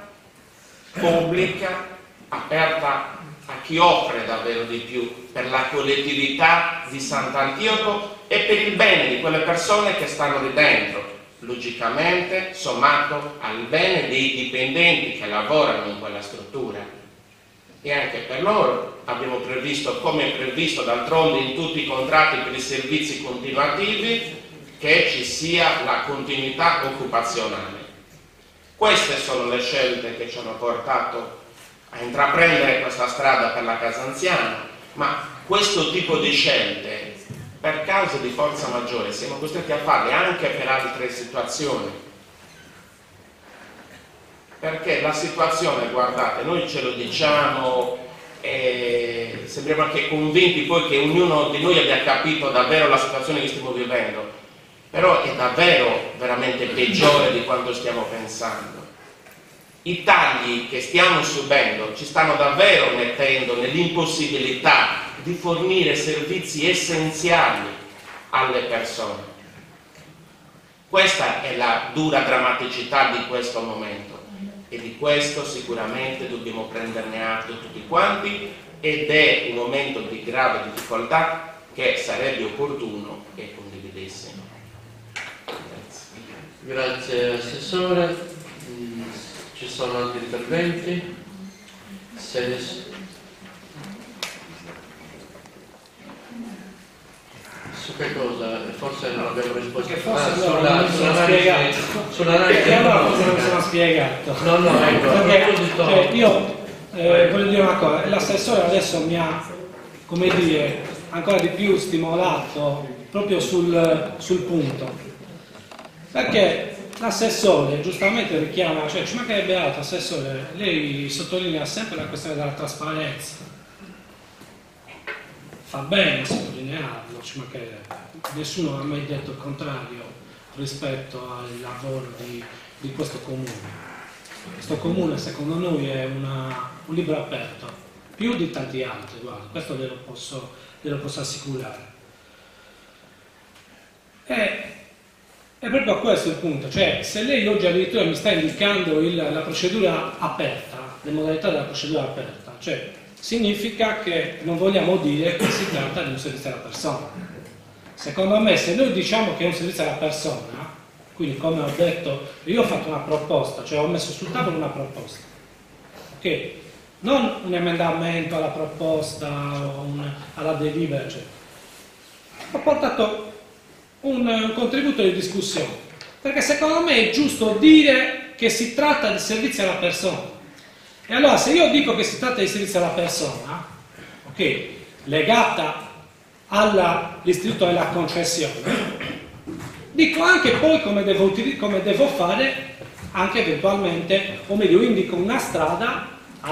aperta a chi offre davvero di più per la collettività di Sant'Antioco e per il bene di quelle persone che stanno lì dentro, logicamente sommato al bene dei dipendenti che lavorano in quella struttura. E anche per loro abbiamo previsto, come è previsto d'altronde in tutti i contratti per i servizi continuativi, che ci sia la continuità occupazionale. Queste sono le scelte che ci hanno portato a intraprendere questa strada per la casa anziana, ma questo tipo di scelte, per cause di forza maggiore, siamo costretti a farle anche per altre situazioni. Perché la situazione, guardate, noi ce lo diciamo e sembriamo anche convinti poi che ognuno di noi abbia capito davvero la situazione che stiamo vivendo, però è davvero veramente peggiore di quanto stiamo pensando. I tagli che stiamo subendo ci stanno davvero mettendo nell'impossibilità di fornire servizi essenziali alle persone. Questa è la dura drammaticità di questo momento e di questo sicuramente dobbiamo prenderne atto tutti quanti, ed è un momento di grave difficoltà che sarebbe opportuno che condividessimo. Grazie Assessore. Ci sono altri interventi? Su che cosa? Forse non abbiamo risposto. Perché forse non mi sono spiegato. Perché allora forse non mi sono spiegato. No, ecco. Perché io voglio dire una cosa, l'assessore adesso mi ha, come dire, ancora di più stimolato proprio sul punto. Perché l'assessore giustamente richiama, cioè ci mancherebbe altro, assessore, lei sottolinea sempre la questione della trasparenza. Fa bene sottolinearlo, ci mancherebbe. Nessuno ha mai detto il contrario rispetto al lavoro di questo comune. Questo comune secondo noi è un libro aperto, più di tanti altri, guarda, questo glielo posso assicurare. È proprio questo il punto, cioè se lei oggi addirittura mi sta indicando la procedura aperta, le modalità della procedura aperta, cioè significa che non vogliamo dire che si tratta di un servizio alla persona. Secondo me se noi diciamo che è un servizio alla persona, quindi come ho detto, io ho fatto una proposta, cioè ho messo sul tavolo una proposta, ok? Non un emendamento alla proposta o alla delibera, eccetera. Ho portato un contributo di discussione, perché secondo me è giusto dire che si tratta di servizio alla persona. E allora se io dico che si tratta di servizio alla persona, ok, legata all'istituto della concessione, dico anche poi come devo fare anche eventualmente, o meglio, indico una strada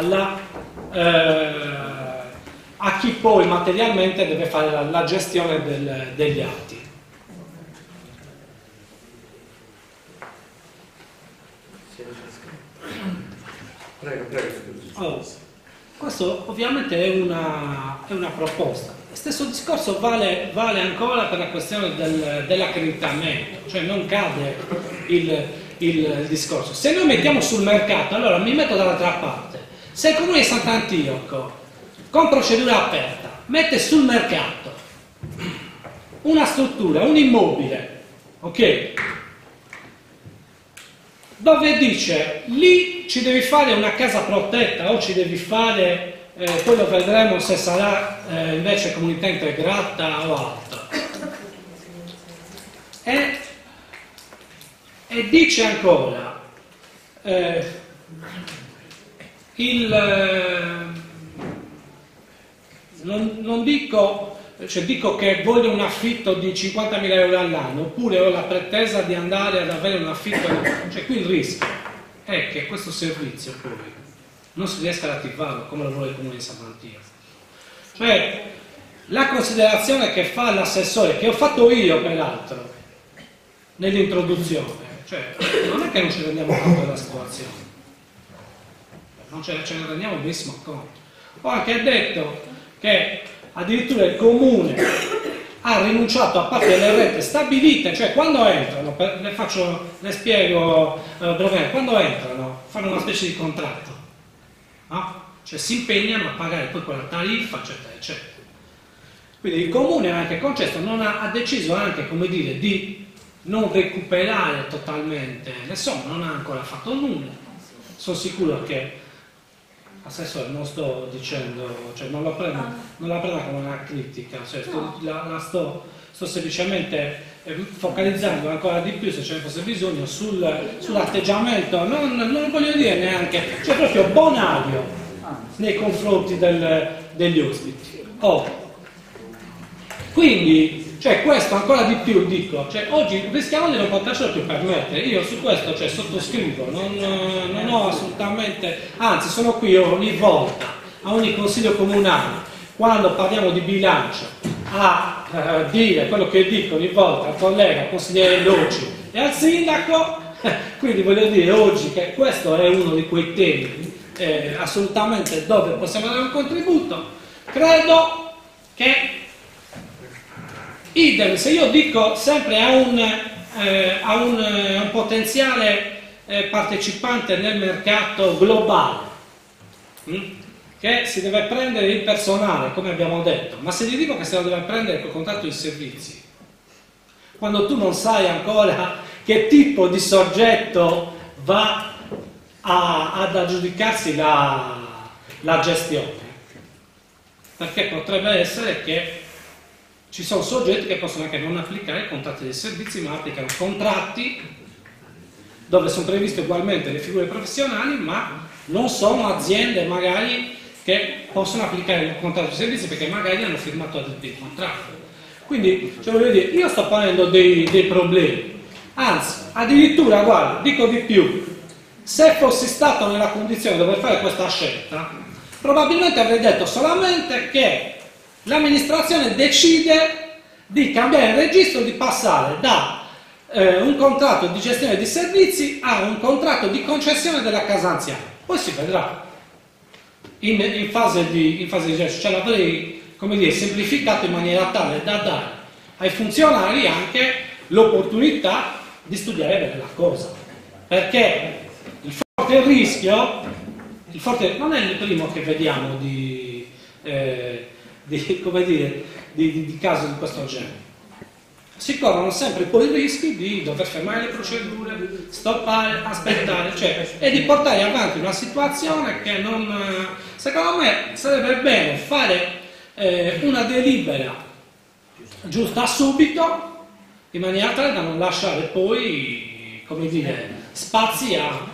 a chi poi materialmente deve fare la gestione degli atti. Prego. Allora, questo ovviamente è una proposta. Lo stesso discorso vale ancora per la questione dell'accreditamento, cioè non cade il discorso. Se noi mettiamo sul mercato, allora mi metto dall'altra parte. Se il Comune di Sant'Antioco, con procedura aperta, mette sul mercato una struttura, un immobile, ok? Dove dice lì ci devi fare una casa protetta o ci devi fare, poi lo vedremo se sarà invece comunità integrata o altro. E dice ancora, non dico, cioè dico che voglio un affitto di 50.000 euro all'anno, oppure ho la pretesa di andare ad avere un affitto, cioè qui il rischio è che questo servizio poi non si riesca ad attivarlo come lo vuole il Comune di Sant'Antioco. Cioè la considerazione che fa l'assessore, che ho fatto io peraltro, nell'introduzione, cioè non è che non ci rendiamo conto della situazione, non ce ne rendiamo benissimo conto. Ho anche detto che addirittura il comune ha rinunciato a parte delle rette stabilite, cioè quando entrano, le spiego brevemente, quando entrano fanno una specie di contratto, no? Cioè si impegnano a pagare poi quella tariffa, eccetera, eccetera. Quindi il comune ha anche concesso, ha deciso anche, come dire, di non recuperare totalmente le somme, non ha ancora fatto nulla. Sono sicuro che Assessore, non sto dicendo, cioè non la prenda come una critica, cioè sto semplicemente focalizzando ancora di più, se ce ne fosse bisogno, sull'atteggiamento, non voglio dire neanche, cioè proprio bonario nei confronti degli ospiti. Quindi, cioè questo ancora di più dico, cioè oggi rischiamo di non potercelo più permettere. Io su questo sottoscrivo, non ho assolutamente, anzi sono qui ogni volta, a ogni consiglio comunale, quando parliamo di bilancio, a dire quello che dico ogni volta al collega, al consigliere Loci e al sindaco, quindi voglio dire oggi che questo è uno di quei temi assolutamente dove possiamo dare un contributo. Credo che idem, se io dico sempre a un potenziale partecipante nel mercato globale che si deve prendere il personale, come abbiamo detto, ma se gli dico che se lo deve prendere col contratto di servizi, quando tu non sai ancora che tipo di soggetto va ad aggiudicarsi la gestione, perché potrebbe essere che ci sono soggetti che possono anche non applicare i contratti dei servizi, ma applicano contratti dove sono previste ugualmente le figure professionali, ma non sono aziende magari che possono applicare il contratto di servizi perché magari hanno firmato dei contratti. Quindi, cioè, voglio dire, io sto ponendo dei problemi. Anzi, addirittura, guarda, dico di più, se fossi stato nella condizione di dover fare questa scelta, probabilmente avrei detto solamente che l'amministrazione decide di cambiare il registro, di passare da un contratto di gestione di servizi a un contratto di concessione della casa anziana. Poi si vedrà in fase di gesto, cioè l'avrei, come dire, semplificato in maniera tale da dare ai funzionari anche l'opportunità di studiare bene la cosa, perché il forte rischio, non è il primo che vediamo di casi di questo genere. Si corrono sempre poi i rischi di dover fermare le procedure, stoppare, aspettare, e di portare avanti una situazione che non, secondo me sarebbe bene fare una delibera giusta subito, in maniera tale da non lasciare poi, come dire, spazi a...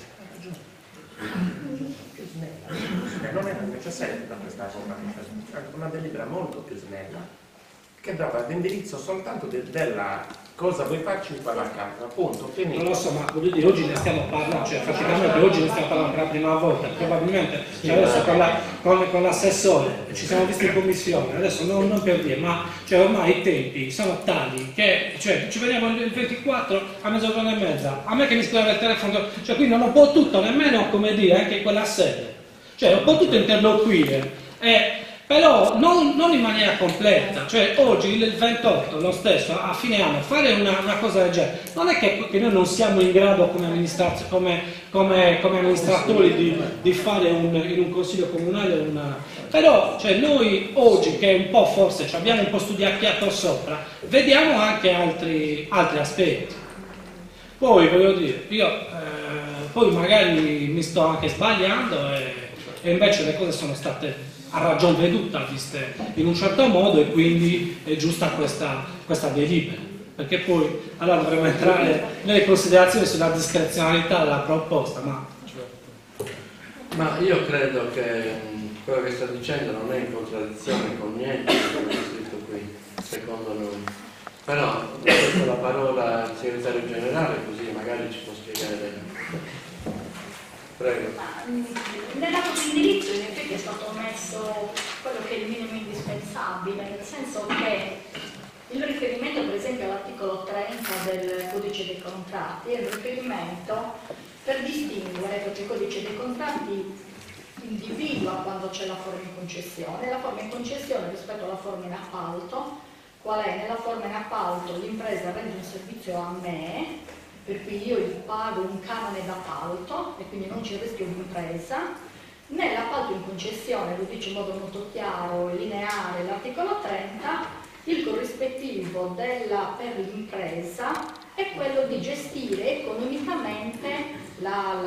Non era necessaria questa cosa, una delibera molto più snella che dava l'indirizzo soltanto della cosa vuoi farci in quella casa, appunto. Non lo so, ma voglio dire, oggi ne stiamo parlando, cioè praticamente oggi ne stiamo parlando per la prima volta, probabilmente adesso con l'assessore ci siamo visti in commissione, adesso non per dire, ma ormai i tempi sono tali che ci vediamo il 24 a mezzogiorno e mezza, a me che mi scrive il telefono, quindi non ho potuto nemmeno, come dire, anche in quella sede, ho potuto interloquire, però non in maniera completa, oggi il 28, lo stesso, a fine anno, fare una cosa del genere, non è che noi non siamo in grado come amministratori di fare in un consiglio comunale però noi oggi che un po' forse abbiamo un po' studiacchiato sopra, vediamo anche altri aspetti. Poi voglio dire, io poi magari mi sto anche sbagliando e invece le cose sono state a ragion veduta viste in un certo modo e quindi è giusta questa delibera, perché poi allora dovremo entrare nelle considerazioni sulla discrezionalità della proposta, ma io credo che quello che sto dicendo non è in contraddizione con niente di quello che è scritto qui, secondo noi, però do la parola al segretario generale così magari ci può spiegare bene. Prego. Nell'atto di indirizzo in effetti è stato messo quello che è il minimo indispensabile, nel senso che il riferimento per esempio all'articolo 30 del codice dei contratti è un riferimento per distinguere, perché il codice dei contratti individua quando c'è la forma in concessione. La forma in concessione rispetto alla forma in appalto, qual è? Nella forma in appalto l'impresa rende un servizio a me, per cui io gli pago un canone d'appalto e quindi non c'è il rischio di impresa. Nell'appalto in concessione, lo dice in modo molto chiaro e lineare l'articolo 30, il corrispettivo per l'impresa è quello di gestire economicamente la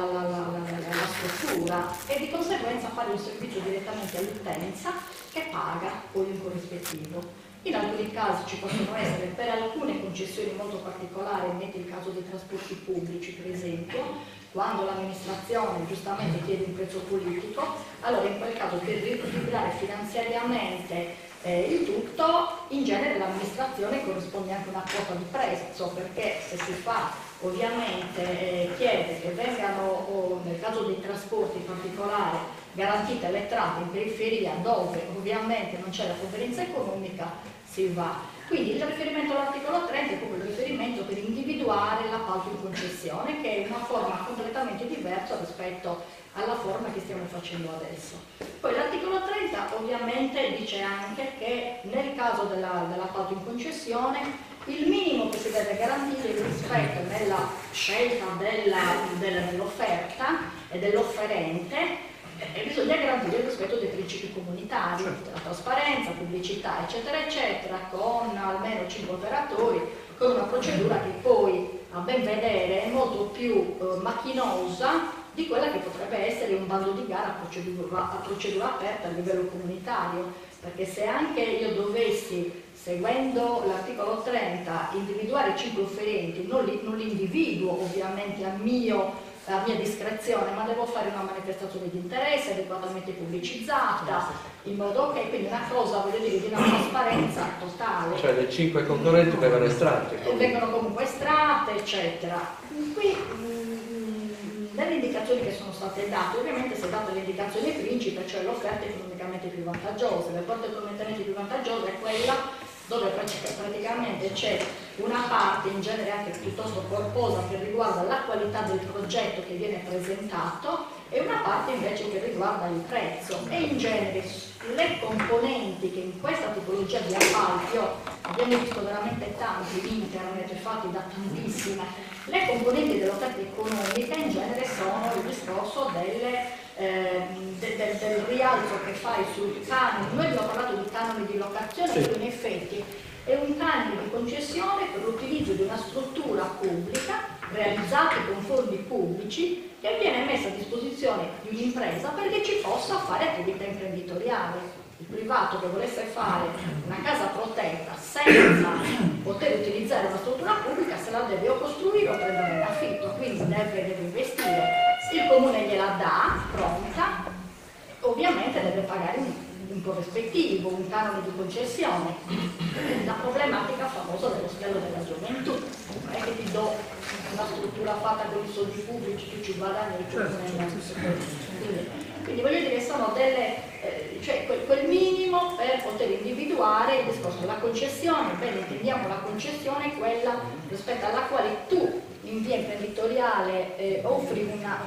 struttura e di conseguenza fare un servizio direttamente all'utenza che paga poi un corrispettivo. In alcuni casi ci possono essere, per alcune concessioni molto particolari, metti il caso dei trasporti pubblici per esempio, quando l'amministrazione giustamente chiede un prezzo politico, allora in quel caso per riequilibrare finanziariamente il tutto, in genere l'amministrazione corrisponde anche una quota di prezzo, perché se si fa ovviamente chiede che vengano, o nel caso dei trasporti in particolare, garantite le entrate in periferia dove ovviamente non c'è la convenienza economica, si va. Quindi il riferimento all'articolo 30 è proprio il riferimento per individuare l'appalto in concessione, che è una forma completamente diversa rispetto alla forma che stiamo facendo adesso. Poi l'articolo 30 ovviamente dice anche che nel caso dell'appalto in concessione il minimo che si deve garantire è il rispetto nella scelta dell'offerta e dell'offerente, e bisogna garantire il rispetto dei principi comunitari, la trasparenza, pubblicità, eccetera, eccetera, con almeno 5 operatori, con una procedura che poi, a ben vedere, è molto più macchinosa di quella che potrebbe essere un bando di gara a procedura aperta a livello comunitario, perché se anche io dovessi, seguendo l'articolo 30, individuare 5 offerenti, non li individuo ovviamente a mia discrezione, ma devo fare una manifestazione di interesse adeguatamente pubblicizzata, in modo che quindi una cosa, voglio dire, di una trasparenza totale. Cioè le 5 concorrenti vengono estratte. Vengono comunque estratte, eccetera. Qui nelle indicazioni che sono state date, ovviamente si è data l'indicazione principe, cioè l'offerta economicamente più vantaggiosa. L'offerta economicamente più vantaggiosa è quella dove praticamente c'è una parte, in genere anche piuttosto corposa, che riguarda la qualità del progetto che viene presentato e una parte invece che riguarda il prezzo. E in genere le componenti che in questa tipologia di appalti, abbiamo visto veramente tanti in internet fatti da tantissime, le componenti dell'offerta economica in genere sono il discorso del rialzo che fai sul canone. Noi abbiamo parlato di canone di locazione, che in effetti è un canone di concessione per l'utilizzo di una struttura pubblica realizzata con fondi pubblici che viene messa a disposizione di un'impresa perché ci possa fare attività imprenditoriale. Il privato che volesse fare una casa protetta senza poter utilizzare una struttura pubblica se la deve o costruire o prendere in affitto, quindi deve investire. Il comune gliela dà pronta, ovviamente deve pagare un corrispettivo, un canone di concessione. La problematica famosa dell'ostello della gioventù, non è che ti do una struttura fatta con i soldi pubblici, tu ci guadagni il comune. Quindi voglio dire, sono cioè quel minimo per poter individuare il discorso della concessione. Bene, intendiamo la concessione quella rispetto alla quale tu in via imprenditoriale offri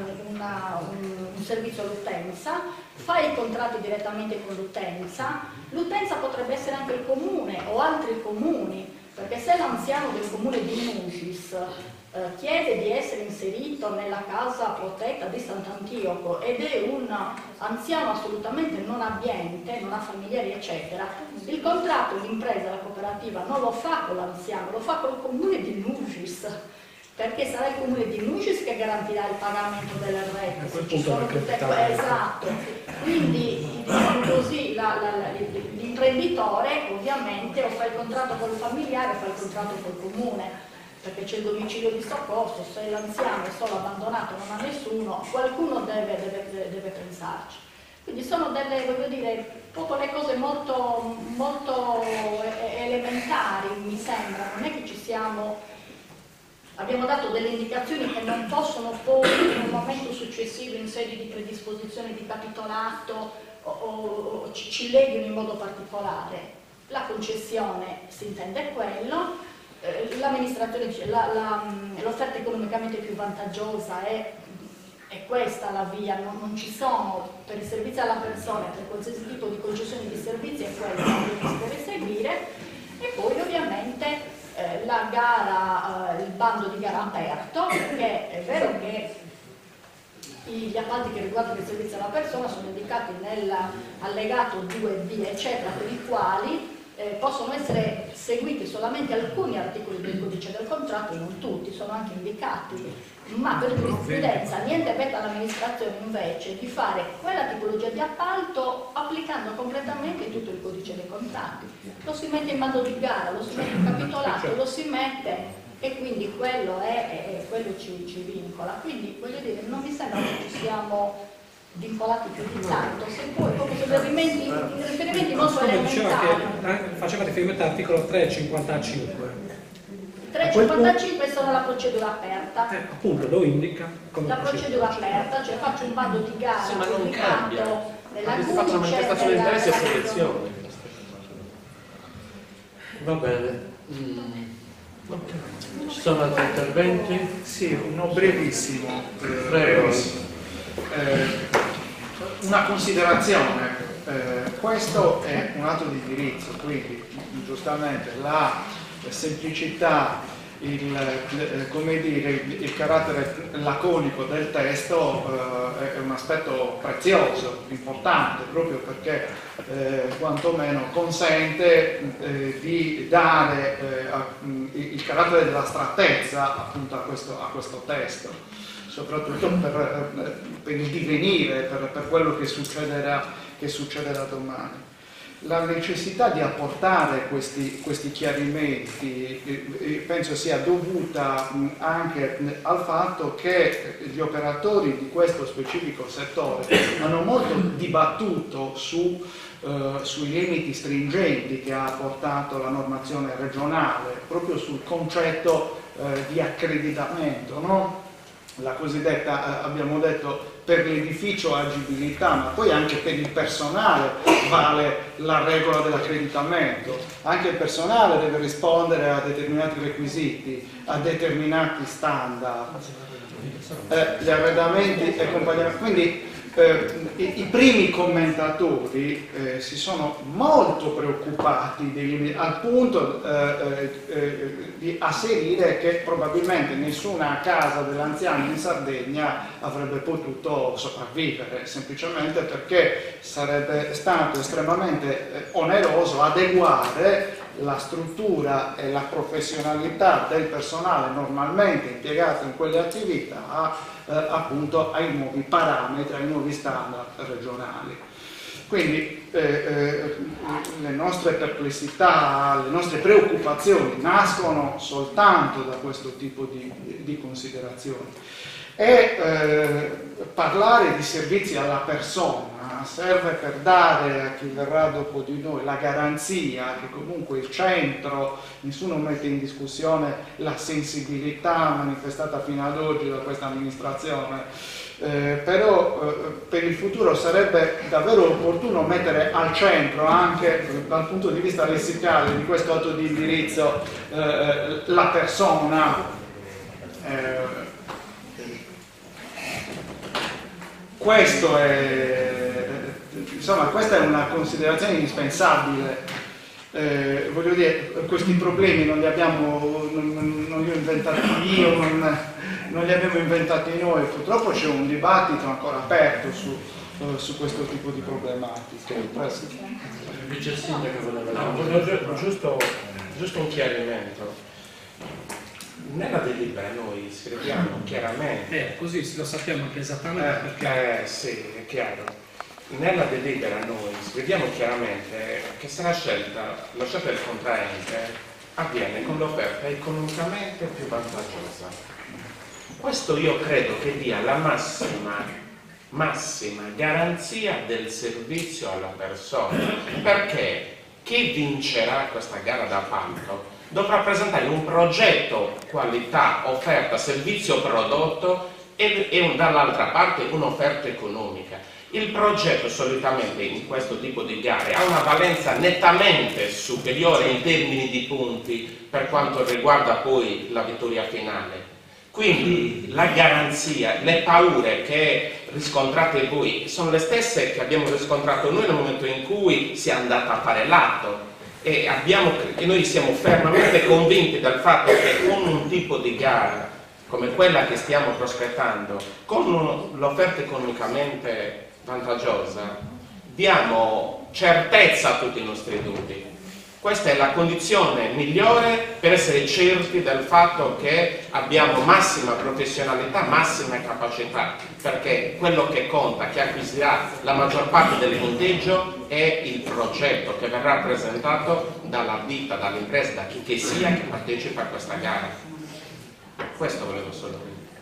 un servizio all'utenza, fai i contratti direttamente con l'utenza potrebbe essere anche il comune o altri comuni, perché se l'anziano del comune di Nucis chiede di essere inserito nella casa protetta di Sant'Antioco ed è un anziano assolutamente non abbiente, non ha familiari eccetera, il contratto l'impresa, la cooperativa non lo fa con l'anziano, lo fa con il comune di Nucis, perché sarà il comune di Nucis che garantirà il pagamento delle rette, se ci sono tutte esatto. Quindi diciamo così, l'imprenditore ovviamente o fa il contratto col familiare o fa il contratto col comune, perché c'è il domicilio di soccorso, se l'anziano è solo abbandonato non ha nessuno, qualcuno deve pensarci. Quindi sono voglio dire, proprio le cose molto, molto elementari, mi sembra, non è che ci siamo. Abbiamo dato delle indicazioni che non possono poi in un momento successivo in sede di predisposizione di capitolato o ci leghino in modo particolare. La concessione si intende quello, l'amministrazione dice l'offerta economicamente più vantaggiosa è questa la via, non ci sono per i servizi alla persona, per qualsiasi tipo di concessione di servizi, è quella che si deve seguire. E poi ovviamente la gara, il bando di gara aperto, perché è vero che gli appalti che riguardano il servizio alla persona sono indicati nell'allegato 2B eccetera, per i quali possono essere seguiti solamente alcuni articoli del codice del contratto e non tutti, sono anche indicati, ma per giurisprudenza niente vieta all'amministrazione invece di fare quella tipologia di appalto applicando completamente tutto il codice dei contratti. Lo si mette in bando di gara, lo si mette in capitolato, lo si mette, e quindi quello ci vincola. Quindi voglio dire, non mi sembra che ci siamo vincolati più di tanto, se poi proprio per i riferimenti molto elementari. Faceva riferimento all'articolo 355. 355 sono la procedura aperta. Appunto, lo indica come la procedura aperta, cioè faccio un bando di gara, sì, ma non cambia. Avete fatto una manifestazione di interesse e selezione. Va bene. Ci sono altri interventi? Sì, uno brevissimo. Prego. Una considerazione. Questo è un atto di indirizzo, quindi giustamente la semplicità, il carattere laconico del testo è un aspetto prezioso, importante, proprio perché quantomeno consente di dare il carattere dell'astrattezza appunto a questo testo, soprattutto per il divenire, per quello che succederà domani. La necessità di apportare questi chiarimenti penso sia dovuta anche al fatto che gli operatori di questo specifico settore hanno molto dibattuto sui limiti stringenti che ha apportato la normazione regionale, proprio sul concetto di accreditamento, no? La cosiddetta, abbiamo detto, per l'edificio agibilità, ma poi anche per il personale vale la regola dell'accreditamento. Anche il personale deve rispondere a determinati requisiti, a determinati standard, gli arredamenti e compagnia. Quindi i primi commentatori si sono molto preoccupati dei limiti, al punto di asserire che probabilmente nessuna casa dell'anziano in Sardegna avrebbe potuto sopravvivere, semplicemente perché sarebbe stato estremamente oneroso adeguare la struttura e la professionalità del personale normalmente impiegato in quelle attività appunto ai nuovi parametri, ai nuovi standard regionali. Quindi le nostre perplessità, le nostre preoccupazioni nascono soltanto da questo tipo di considerazioni. E parlare di servizi alla persona serve per dare a chi verrà dopo di noi la garanzia che comunque il centro, nessuno mette in discussione la sensibilità manifestata fino ad oggi da questa amministrazione, però per il futuro sarebbe davvero opportuno mettere al centro anche dal punto di vista lessicale di questo atto di indirizzo la persona. Questa è una considerazione indispensabile. Voglio dire, questi problemi non li ho inventati io, non li abbiamo inventati noi, purtroppo c'è un dibattito ancora aperto su questo tipo di problematiche. Vice Sindaco voleva giusto un chiarimento. Nella delibera noi scriviamo chiaramente... così lo sappiamo anche esattamente perché... sì, è chiaro. Nella delibera noi scriviamo chiaramente che se la scelta del contraente avviene con l'offerta economicamente più vantaggiosa. Questo io credo che dia la massima garanzia del servizio alla persona, perché chi vincerà questa gara d'appalto dovrà presentare un progetto qualità, offerta, servizio, prodotto e dall'altra parte un'offerta economica. Il progetto solitamente in questo tipo di gare ha una valenza nettamente superiore in termini di punti per quanto riguarda poi la vittoria finale. Quindi la garanzia, le paure che riscontrate voi sono le stesse che abbiamo riscontrato noi nel momento in cui si è andata a fare l'atto, e noi siamo fermamente convinti del fatto che con un tipo di gara come quella che stiamo prospettando, con l'offerta economicamente vantaggiosa, diamo certezza a tutti i nostri dubbi. Questa è la condizione migliore per essere certi del fatto che abbiamo massima professionalità, massima capacità, perché quello che conta, che acquisirà la maggior parte del punteggio, è il progetto che verrà presentato dalla ditta, dall'impresa, da chi che sia che partecipa a questa gara. Questo volevo solo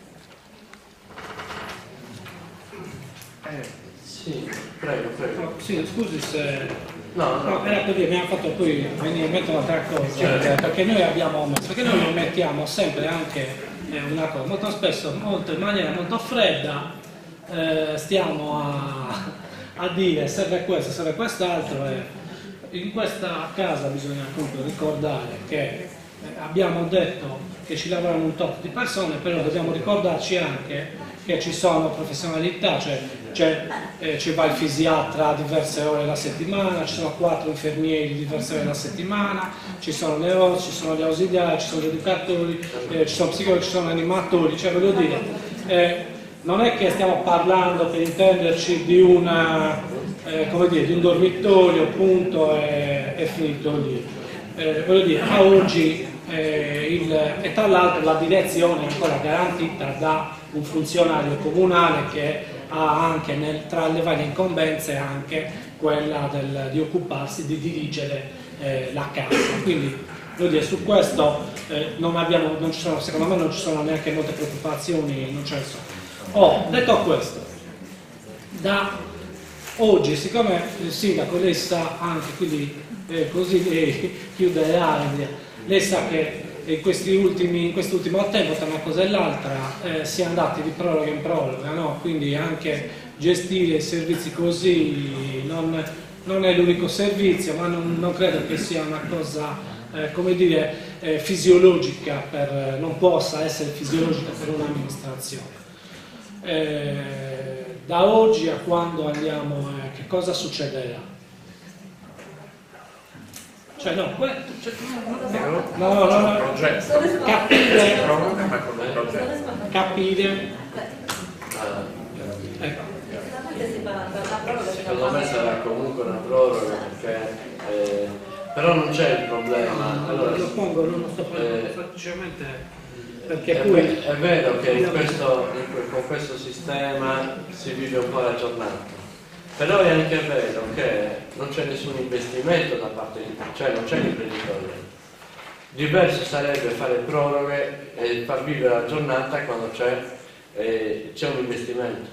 dire. Sì, prego. No, sì, scusi se... No, era per dire, mi ha fatto poi venire in mente un'altra cosa, perché noi lo mettiamo sempre anche una cosa, molto spesso, in maniera molto fredda, stiamo a dire serve questo, serve quest'altro, e in questa casa bisogna comunque ricordare che abbiamo detto che ci lavorano un tot di persone, però dobbiamo ricordarci anche che ci sono professionalità, ci va il fisiatra diverse ore alla settimana, ci sono 4 infermieri diverse ore alla settimana, ci sono le OS, ci sono gli ausiliari, ci sono gli educatori, ci sono psicologi, ci sono animatori, cioè voglio dire, non è che stiamo parlando, per intenderci, di un dormitorio, punto, è finito lì. Voglio dire, a oggi e tra l'altro la direzione è ancora garantita da un funzionario comunale che ha anche tra le varie incombenze anche quella di occuparsi, di dirigere la casa. Quindi voglio dire, su questo secondo me non ci sono neanche molte preoccupazioni, non ce ne sono. Detto questo, da oggi, siccome il sindaco lei sa anche, quindi così lei chiuderà, lei sa che in quest'ultimo tempo tra una cosa e l'altra si è andati di proroga in proroga, no? Quindi anche gestire i servizi così non è l'unico servizio, ma non credo che sia una cosa fisiologica, non possa essere fisiologica per un'amministrazione. Da oggi a quando andiamo, che cosa succederà? Capire. Secondo me sarà comunque una proroga, perché però non c'è il problema. Allora, lo pongo, non lo sto facendo semplicemente perché è vero che con questo sistema si vive un po' la giornata. Però è anche vero che non c'è nessun investimento da parte cioè non c'è l'imprenditore. Diverso sarebbe fare proroghe e far vivere la giornata quando c'è un investimento.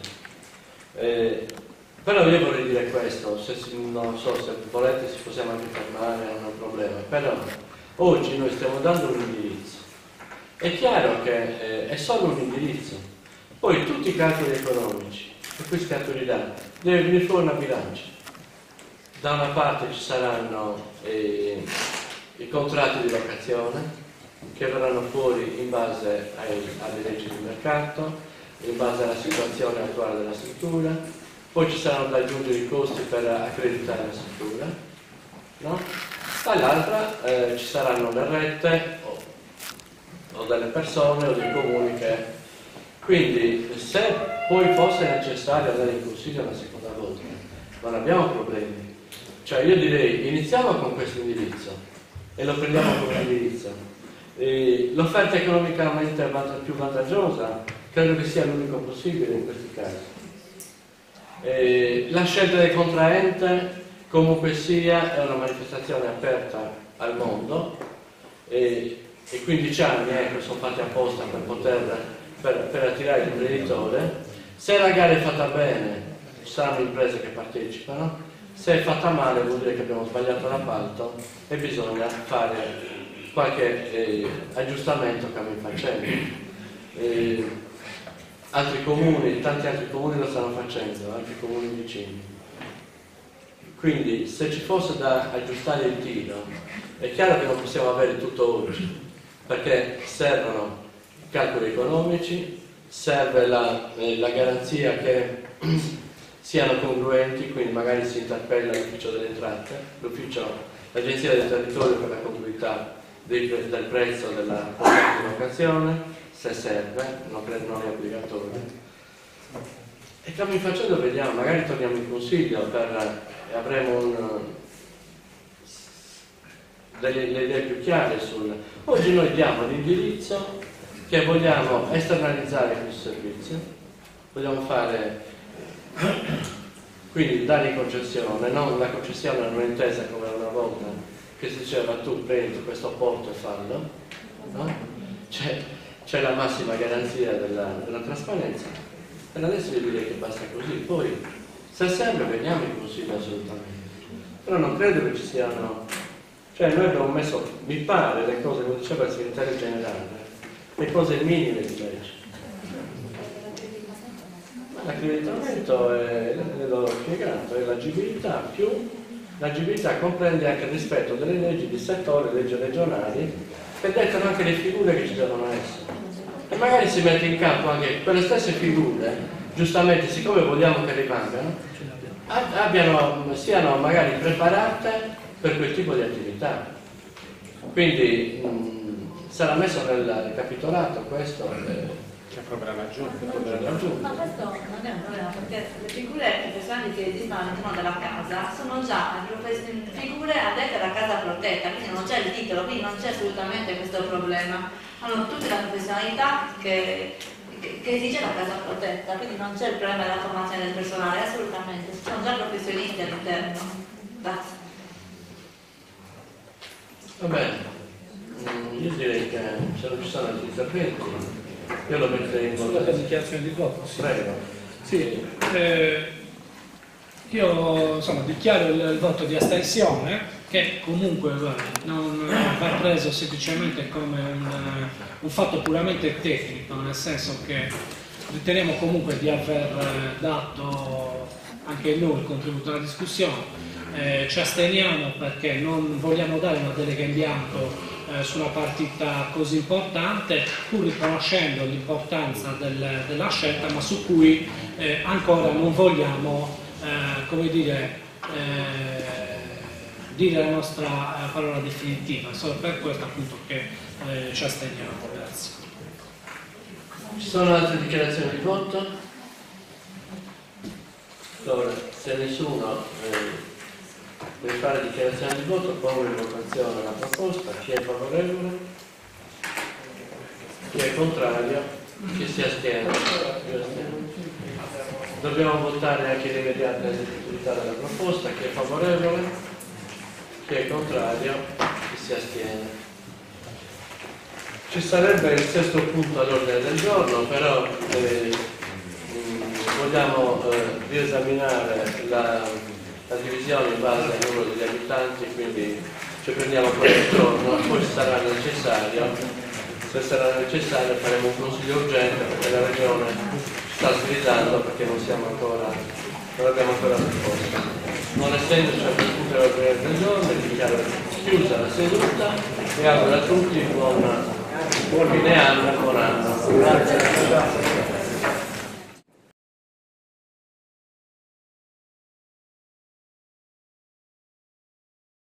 Però io vorrei dire questo, non so se volete ci possiamo anche fermare, non è un problema, però oggi noi stiamo dando un indirizzo. È chiaro che è solo un indirizzo, poi tutti i calcoli economici e poi scaturirà. Deve venire fuori una bilancia. Da una parte ci saranno i contratti di locazione che verranno fuori in base alle leggi di mercato, in base alla situazione attuale della struttura, poi ci saranno da aggiungere i costi per accreditare la struttura, no? Dall'altra ci saranno le rette o delle persone o dei comuni che... Quindi se poi fosse necessario andare in consiglio una seconda volta, non abbiamo problemi. Cioè io direi iniziamo con questo indirizzo e lo prendiamo come indirizzo. L'offerta economicamente più vantaggiosa credo che sia l'unico possibile in questi casi. La scelta del contraente comunque sia è una manifestazione aperta al mondo e 15 anni sono fatti apposta per attirare l'imprenditore. Se la gara è fatta bene ci saranno imprese che partecipano, se è fatta male vuol dire che abbiamo sbagliato l'appalto e bisogna fare qualche aggiustamento cammin facendo. altri comuni, tanti altri comuni lo stanno facendo, altri comuni vicini. Quindi se ci fosse da aggiustare il tiro, è chiaro che non possiamo avere tutto oggi, perché servono i calcoli economici, serve la garanzia che siano congruenti, quindi magari si interpella l'ufficio delle entrate, l'agenzia del territorio per la contabilità del prezzo della contratta in occasione, se serve, non è obbligatorio. E cammin facendo vediamo, magari torniamo in consiglio avremo delle idee più chiare oggi noi diamo l'indirizzo che vogliamo esternalizzare questo servizio, vogliamo fare, quindi dare in concessione, non la concessione non è intesa come una volta che si diceva tu prendi questo porto e fallo, no? C'è la massima garanzia della trasparenza, e adesso io direi che basta così, poi se serve veniamo in consiglio assolutamente, però non credo che ci siano, cioè noi abbiamo messo, mi pare, le cose, come diceva il segretario generale, le cose minime di legge. L'accreditamento l'ho spiegato, è l'agibilità l'agibilità comprende anche il rispetto delle leggi di settore, leggi regionali, che dettano anche le figure che ci devono essere. E magari si mette in campo anche quelle stesse figure, giustamente, siccome vogliamo che rimangano, siano magari preparate per quel tipo di attività. Quindi sarà messo nel capitolato questo. C'è problema aggiunto. Ma questo non è un problema, perché le figure professionali che esistono all'interno della casa sono già figure adette alla casa protetta, quindi non c'è il titolo, quindi non c'è assolutamente questo problema. Hanno tutte la professionalità che esige la casa protetta, quindi non c'è il problema della formazione del personale, assolutamente, ci sono già professionisti all'interno. Grazie. Va bene, io direi che se non ci sono altri interventi, io lo metterei in voto. Sulla dichiarazione di voto? Sì. Prego. Sì, io insomma dichiaro il voto di astensione, che comunque non va preso semplicemente come un fatto puramente tecnico, nel senso che riteniamo comunque di aver dato anche noi il contributo alla discussione. Ci asteniamo perché non vogliamo dare una delega in bianco su una partita così importante, pur riconoscendo l'importanza della scelta, ma su cui ancora non vogliamo come dire la nostra parola definitiva. Solo per questo appunto che ci asteniamo. Grazie. Ci sono altre dichiarazioni di voto? Allora, se nessuno deve fare dichiarazione di voto, pongo in votazione la proposta. Chi è favorevole? Chi è contrario? Chi si astiene? Dobbiamo votare anche l'immediata esecutività della proposta. Chi è favorevole? Chi è contrario? Chi si astiene? Ci sarebbe il sesto punto all'ordine del giorno, però vogliamo riesaminare la divisione in base al numero degli abitanti, quindi ci prendiamo qualche giorno, poi sarà necessario, se sarà necessario faremo un consiglio urgente perché la regione sta sgridando perché non abbiamo ancora risposta. Non essendoci a discutere l'ordine del giorno, dichiaro chiusa la seduta e auguro a tutti buon fine anno e buon anno. Grazie.